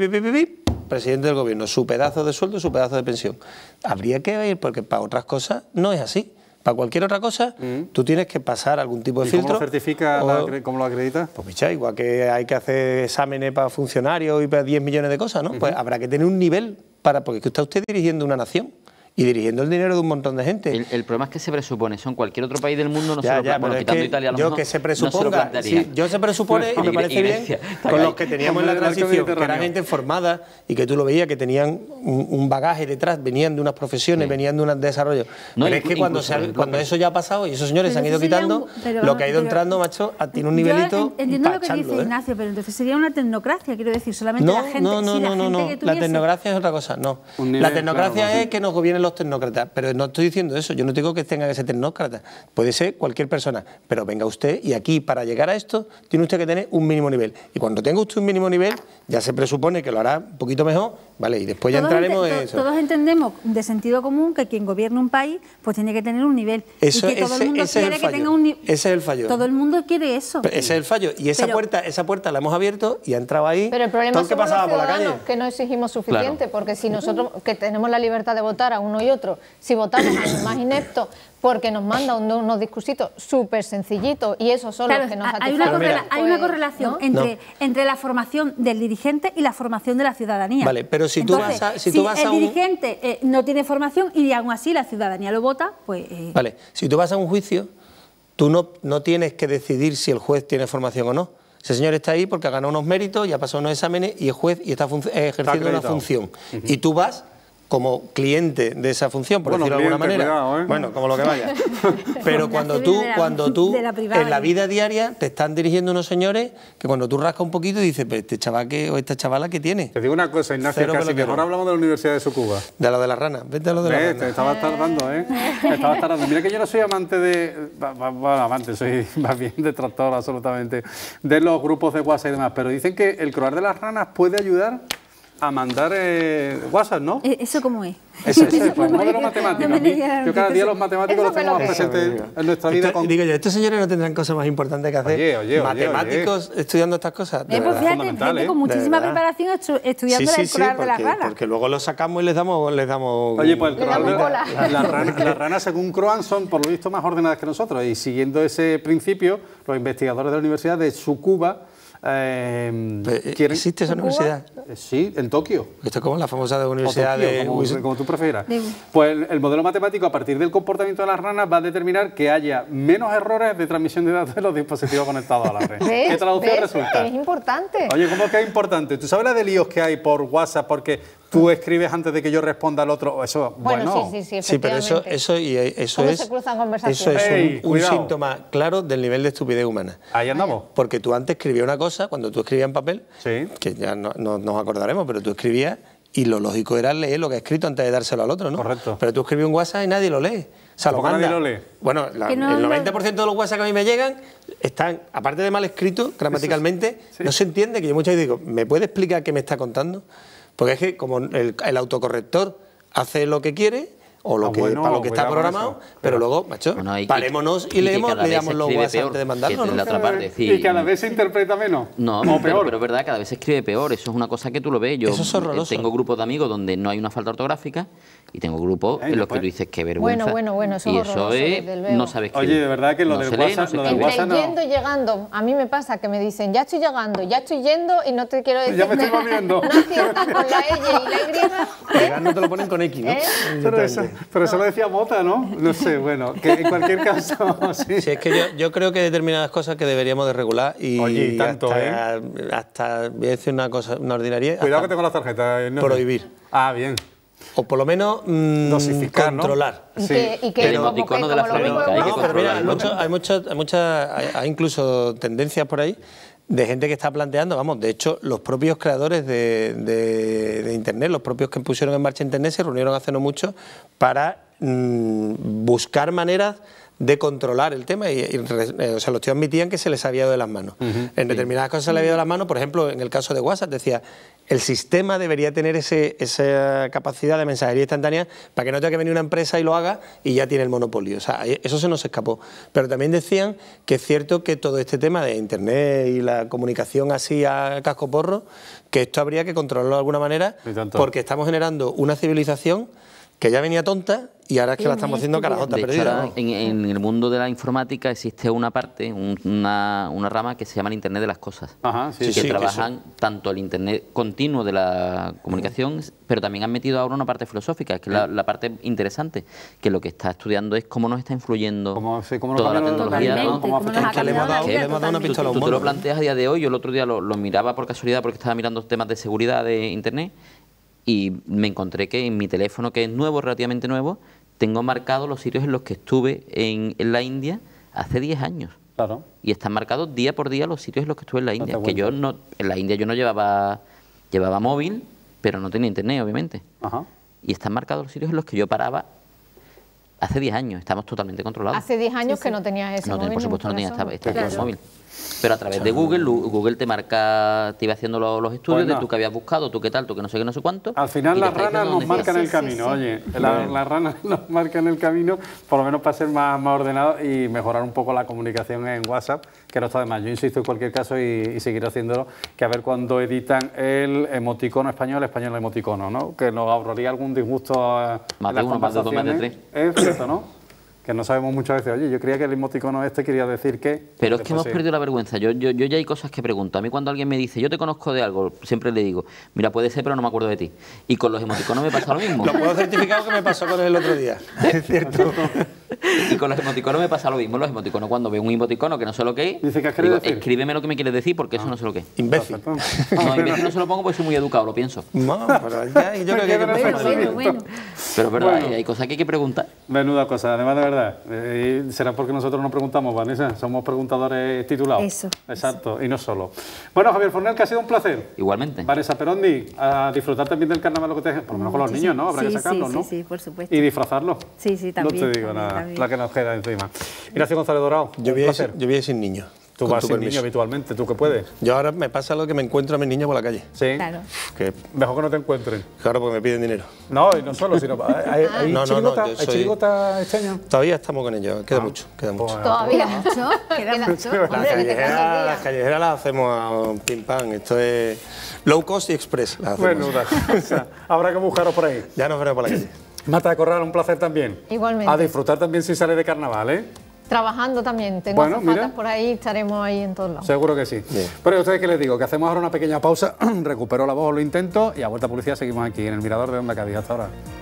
presidente del gobierno, su pedazo de sueldo, su pedazo de pensión. Habría que ir, porque para otras cosas no es así. Para cualquier otra cosa, tú tienes que pasar algún tipo de filtro. ¿Cómo lo certifica, cómo lo acredita? Pues picha, igual que hay que hacer exámenes para funcionarios y para 10 millones de cosas, ¿no? Pues habrá que tener un nivel porque está usted dirigiendo una nación y dirigiendo el dinero de un montón de gente. El problema es que se presupone, son cualquier otro país del mundo no se lo plantea. Bueno, quitando Italia, a lo mejor, que se presuponga, no se lo plantearía. Sí, yo se presupone y me parece bien con los que teníamos en la transición, que era gente formada y que tú lo veías, que tenían un bagaje detrás, venían de unas profesiones, venían de un desarrollo. No, pero es que cuando eso ya ha pasado y esos señores se han ido quitando, lo que ha ido entrando, macho, tiene un nivelito. Entiendo lo que dice Ignacio, pero entonces sería una tecnocracia, quiero decir, solamente la gente. No, la tecnocracia es otra cosa, no. La tecnocracia es que nos gobiernen los tecnócratas, pero no estoy diciendo eso, yo no digo que tenga que ser tecnócrata, puede ser cualquier persona, pero venga usted y aquí para llegar a esto tiene usted que tener un mínimo nivel, y cuando tenga usted un mínimo nivel ya se presupone que lo hará un poquito mejor, ¿vale? Y después ya entraremos en eso. Todos entendemos de sentido común que quien gobierna un país pues tiene que tener un nivel, eso, y que todo el mundo quiere que tenga un nivel. Ese es el fallo. Todo el mundo quiere eso. Pero ese es el fallo, y esa puerta la hemos abierto y ha entrado ahí. Pero el problema es que pasaba por la calle, que no exigimos suficiente, porque si nosotros que tenemos la libertad de votar a uno y otro, si votamos al más inepto porque nos manda unos discursitos súper sencillitos y esos son los que nos satisfacen. Hay una correlación entre la formación del dirigente y la formación de la ciudadanía. Vale, pero si tú vas a el dirigente no tiene formación y aún así la ciudadanía lo vota, pues... Vale, si tú vas a un juicio, tú no tienes que decidir si el juez tiene formación o no. Ese señor está ahí porque ha ganado unos méritos y ha pasado unos exámenes y es juez y está ejerciendo una función. Y tú vas como cliente de esa función, por decirlo de alguna manera. Cuidado, Bueno, como lo que vaya. Pero cuando tú en la vida diaria te están dirigiendo unos señores que cuando tú rascas un poquito dices, pero este chaval o esta chavala ¿qué tiene? Te digo una cosa, Ignacio, casi mejor hablamos de la Universidad de Tsukuba. De lo de las ranas, vete a lo de las ranas. Te estabas tardando, estabas tardando. Mira que yo no soy amante soy más bien detractor absolutamente de los grupos de WhatsApp y demás, pero dicen que el croar de las ranas puede ayudar a mandar WhatsApp, ¿no? ¿Eso cómo es? Eso es el modelo matemático. Yo cada día los matemáticos los tengo más presentes en nuestra vida. Digo yo, estos señores no tendrán cosas más importantes que hacer. Matemáticos estudiando estas cosas. Pues fíjate, gente con muchísima preparación estudiando el croar de las ranas. Porque luego los sacamos y les damos. Oye, pues las ranas, según croan, son por lo visto más ordenadas que nosotros. Y siguiendo ese principio, los investigadores de la Universidad de Tsukuba ¿existe esa universidad? Sí, en Tokio. Esto es como la famosa universidad Tokio, de... como tú prefieras. Pues el modelo matemático, a partir del comportamiento de las ranas, va a determinar que haya menos errores de transmisión de datos de los dispositivos conectados a la red. ¿Qué traducción resulta? Es importante. Oye, ¿cómo que es importante? ¿Tú sabes la de líos que hay por WhatsApp? Porque tú escribes antes de que yo responda al otro, eso, bueno. Sí, sí, pero eso es un síntoma claro del nivel de estupidez humana. Ahí andamos. Porque tú antes escribías una cosa, cuando tú escribías en papel, que ya no nos acordaremos, pero tú escribías y lo lógico era leer lo que has escrito antes de dárselo al otro, ¿no? Correcto. Pero tú escribes un WhatsApp y nadie lo lee. O sea, nadie lo lee. Bueno, el 90% de los WhatsApp que a mí me llegan están, aparte de mal escritos, gramaticalmente, no se entiende, que yo muchas veces digo, ¿me puede explicar qué me está contando? Porque es que como el autocorrector hace lo que quiere, o para lo que está programado, pero luego, macho, parémonos y leamos los WhatsApp antes de mandarlo, ¿no? La otra parte, y cada vez se interpreta menos. No, pero es verdad, cada vez se escribe peor. Eso es una cosa que tú lo ves. Yo tengo grupos de amigos donde no hay una falta ortográfica y tengo grupos en los que tú dices qué vergüenza. Bueno, eso y eso es, no sabes escribir. Oye, de verdad que lo del WhatsApp, yendo y llegando, a mí me pasa que me dicen, ya estoy llegando, ya estoy yendo y no te quiero decir. Ya me estoy moviendo. No acierta con la Y y la Y. Llegando te lo ponen con X, ¿no? Pero eso lo decía Mota, ¿no? No sé, bueno, que en cualquier caso, sí. Sí, es que yo creo que hay determinadas cosas que deberíamos de regular y, oye, y tanto, hasta voy a decir una cosa, una ordinaria. Cuidado que tengo las tarjetas. No prohibir. Ah, bien. O por lo menos dosificar, controlar. ¿no? Sí. Y que el emoticono de la flamenca. No, pero mira, hay incluso tendencias por ahí de gente que está planteando, vamos, de hecho, los propios creadores de Internet, los propios que pusieron en marcha Internet, se reunieron hace no mucho para buscar maneras de controlar el tema o sea, los tíos admitían que se les había ido de las manos. En determinadas cosas se les había ido de las manos, por ejemplo, en el caso de WhatsApp, decía, el sistema debería tener esa capacidad de mensajería instantánea para que no tenga que venir una empresa y lo haga y ya tiene el monopolio. O sea, eso se nos escapó. Pero también decían que es cierto que todo este tema de Internet y la comunicación así a casco porro, que esto habría que controlarlo de alguna manera, porque estamos generando una civilización que ya venía tonta y ahora es que la estamos haciendo carajota perdida. ¿No? En el mundo de la informática existe una parte, una rama que se llama el Internet de las cosas. Ajá, que trabajan tanto el Internet continuo de la comunicación, pero también han metido ahora una parte filosófica, que es la parte interesante, que lo que está estudiando es cómo nos está influyendo toda la tecnología. Le hemos dado una pistola a un mono. Tú te lo planteas a día de hoy. Yo el otro día lo miraba por casualidad porque estaba mirando temas de seguridad de Internet y me encontré que en mi teléfono, que es nuevo, relativamente nuevo, tengo marcados los sitios en los que estuve en la India hace 10 años. Claro. Y están marcados día por día los sitios en los que estuve en la India. Que yo no, en la India yo no llevaba móvil, pero no tenía internet, obviamente. Ajá. Y están marcados los sitios en los que yo paraba hace 10 años. Estamos totalmente controlados. Hace 10 años que no tenías ese móvil. Por supuesto no tenía este móvil. Pero a través de Google te marca, te iba haciendo los estudios de tú que habías buscado, tú qué tal, tú que no sé qué, no sé cuánto. Al final las ranas nos marcan el camino, oye, las ranas nos marcan el camino, por lo menos para ser más ordenados y mejorar un poco la comunicación en WhatsApp, que no está de más. Yo insisto en cualquier caso y seguiré haciéndolo, que a ver cuando editan el emoticono español emoticono, ¿no? Que nos ahorraría algún disgusto en las conversaciones. Es cierto, ¿no? Que no sabemos muchas veces, oye, yo creía que el emoticono quería decir que... Pero es que hemos perdido la vergüenza. Yo ya hay cosas que pregunto. A mí cuando alguien me dice, yo te conozco de algo, siempre le digo, mira, puede ser, pero no me acuerdo de ti. Y con los emoticonos me pasa lo mismo. Lo puedo certificar que me pasó con él el otro día. Es cierto. Y con los emoticonos me pasa lo mismo. Los emoticonos, cuando veo un emoticono que no sé lo que es, dice, ¿qué digo, decir? Escríbeme lo que me quieres decir porque eso no sé lo que es. Imbécil. No, imbécil no se lo pongo porque soy muy educado, lo pienso. No, pero ya, yo creo que hay que pasar. Bueno. Pero es verdad, hay cosas que hay que preguntar. Menuda cosa, además de verdad. Será porque nosotros no preguntamos, Vanessa, somos preguntadores titulados. Eso. Exacto, eso. Y no solo. Bueno, Javier Fornel, que ha sido un placer. Igualmente. Vanessa Perondi, a disfrutar también del carnaval, lo que te... por lo menos con los niños, ¿no? Habrá que sacarlos, ¿no? Sí, por supuesto. Y disfrazarlos. Sí, también. No te digo nada, la que nos queda encima. Gracias, Gonzalo Dorado. Yo voy a ir sin niños. Tú vas sin niño habitualmente, ¿tú qué puedes? Yo ahora me pasa lo que me encuentro a mis niños por la calle. Sí. Claro. Que mejor que no te encuentren. Claro, porque me piden dinero. No, y no solo, sino... ¿Hay chirigota este año? Todavía estamos con ellos, queda mucho. ¿Todavía mucho? Queda mucho. Las callejeras las hacemos a pim pam. Esto es low cost y express. Bueno, habrá que buscaros por ahí. Ya nos veremos por la calle. Marta de Corral, un placer también. Igualmente. A disfrutar también sin salir de carnaval, ¿eh? Trabajando también, tengo azafatas por ahí, estaremos ahí en todos lados. Seguro que sí. Bien. Pero ustedes, ¿qué les digo? Que hacemos ahora una pequeña pausa, recupero la voz, lo intento y a vuelta a publicidad seguimos aquí en el Mirador de Onda Cádiz. Hasta ahora.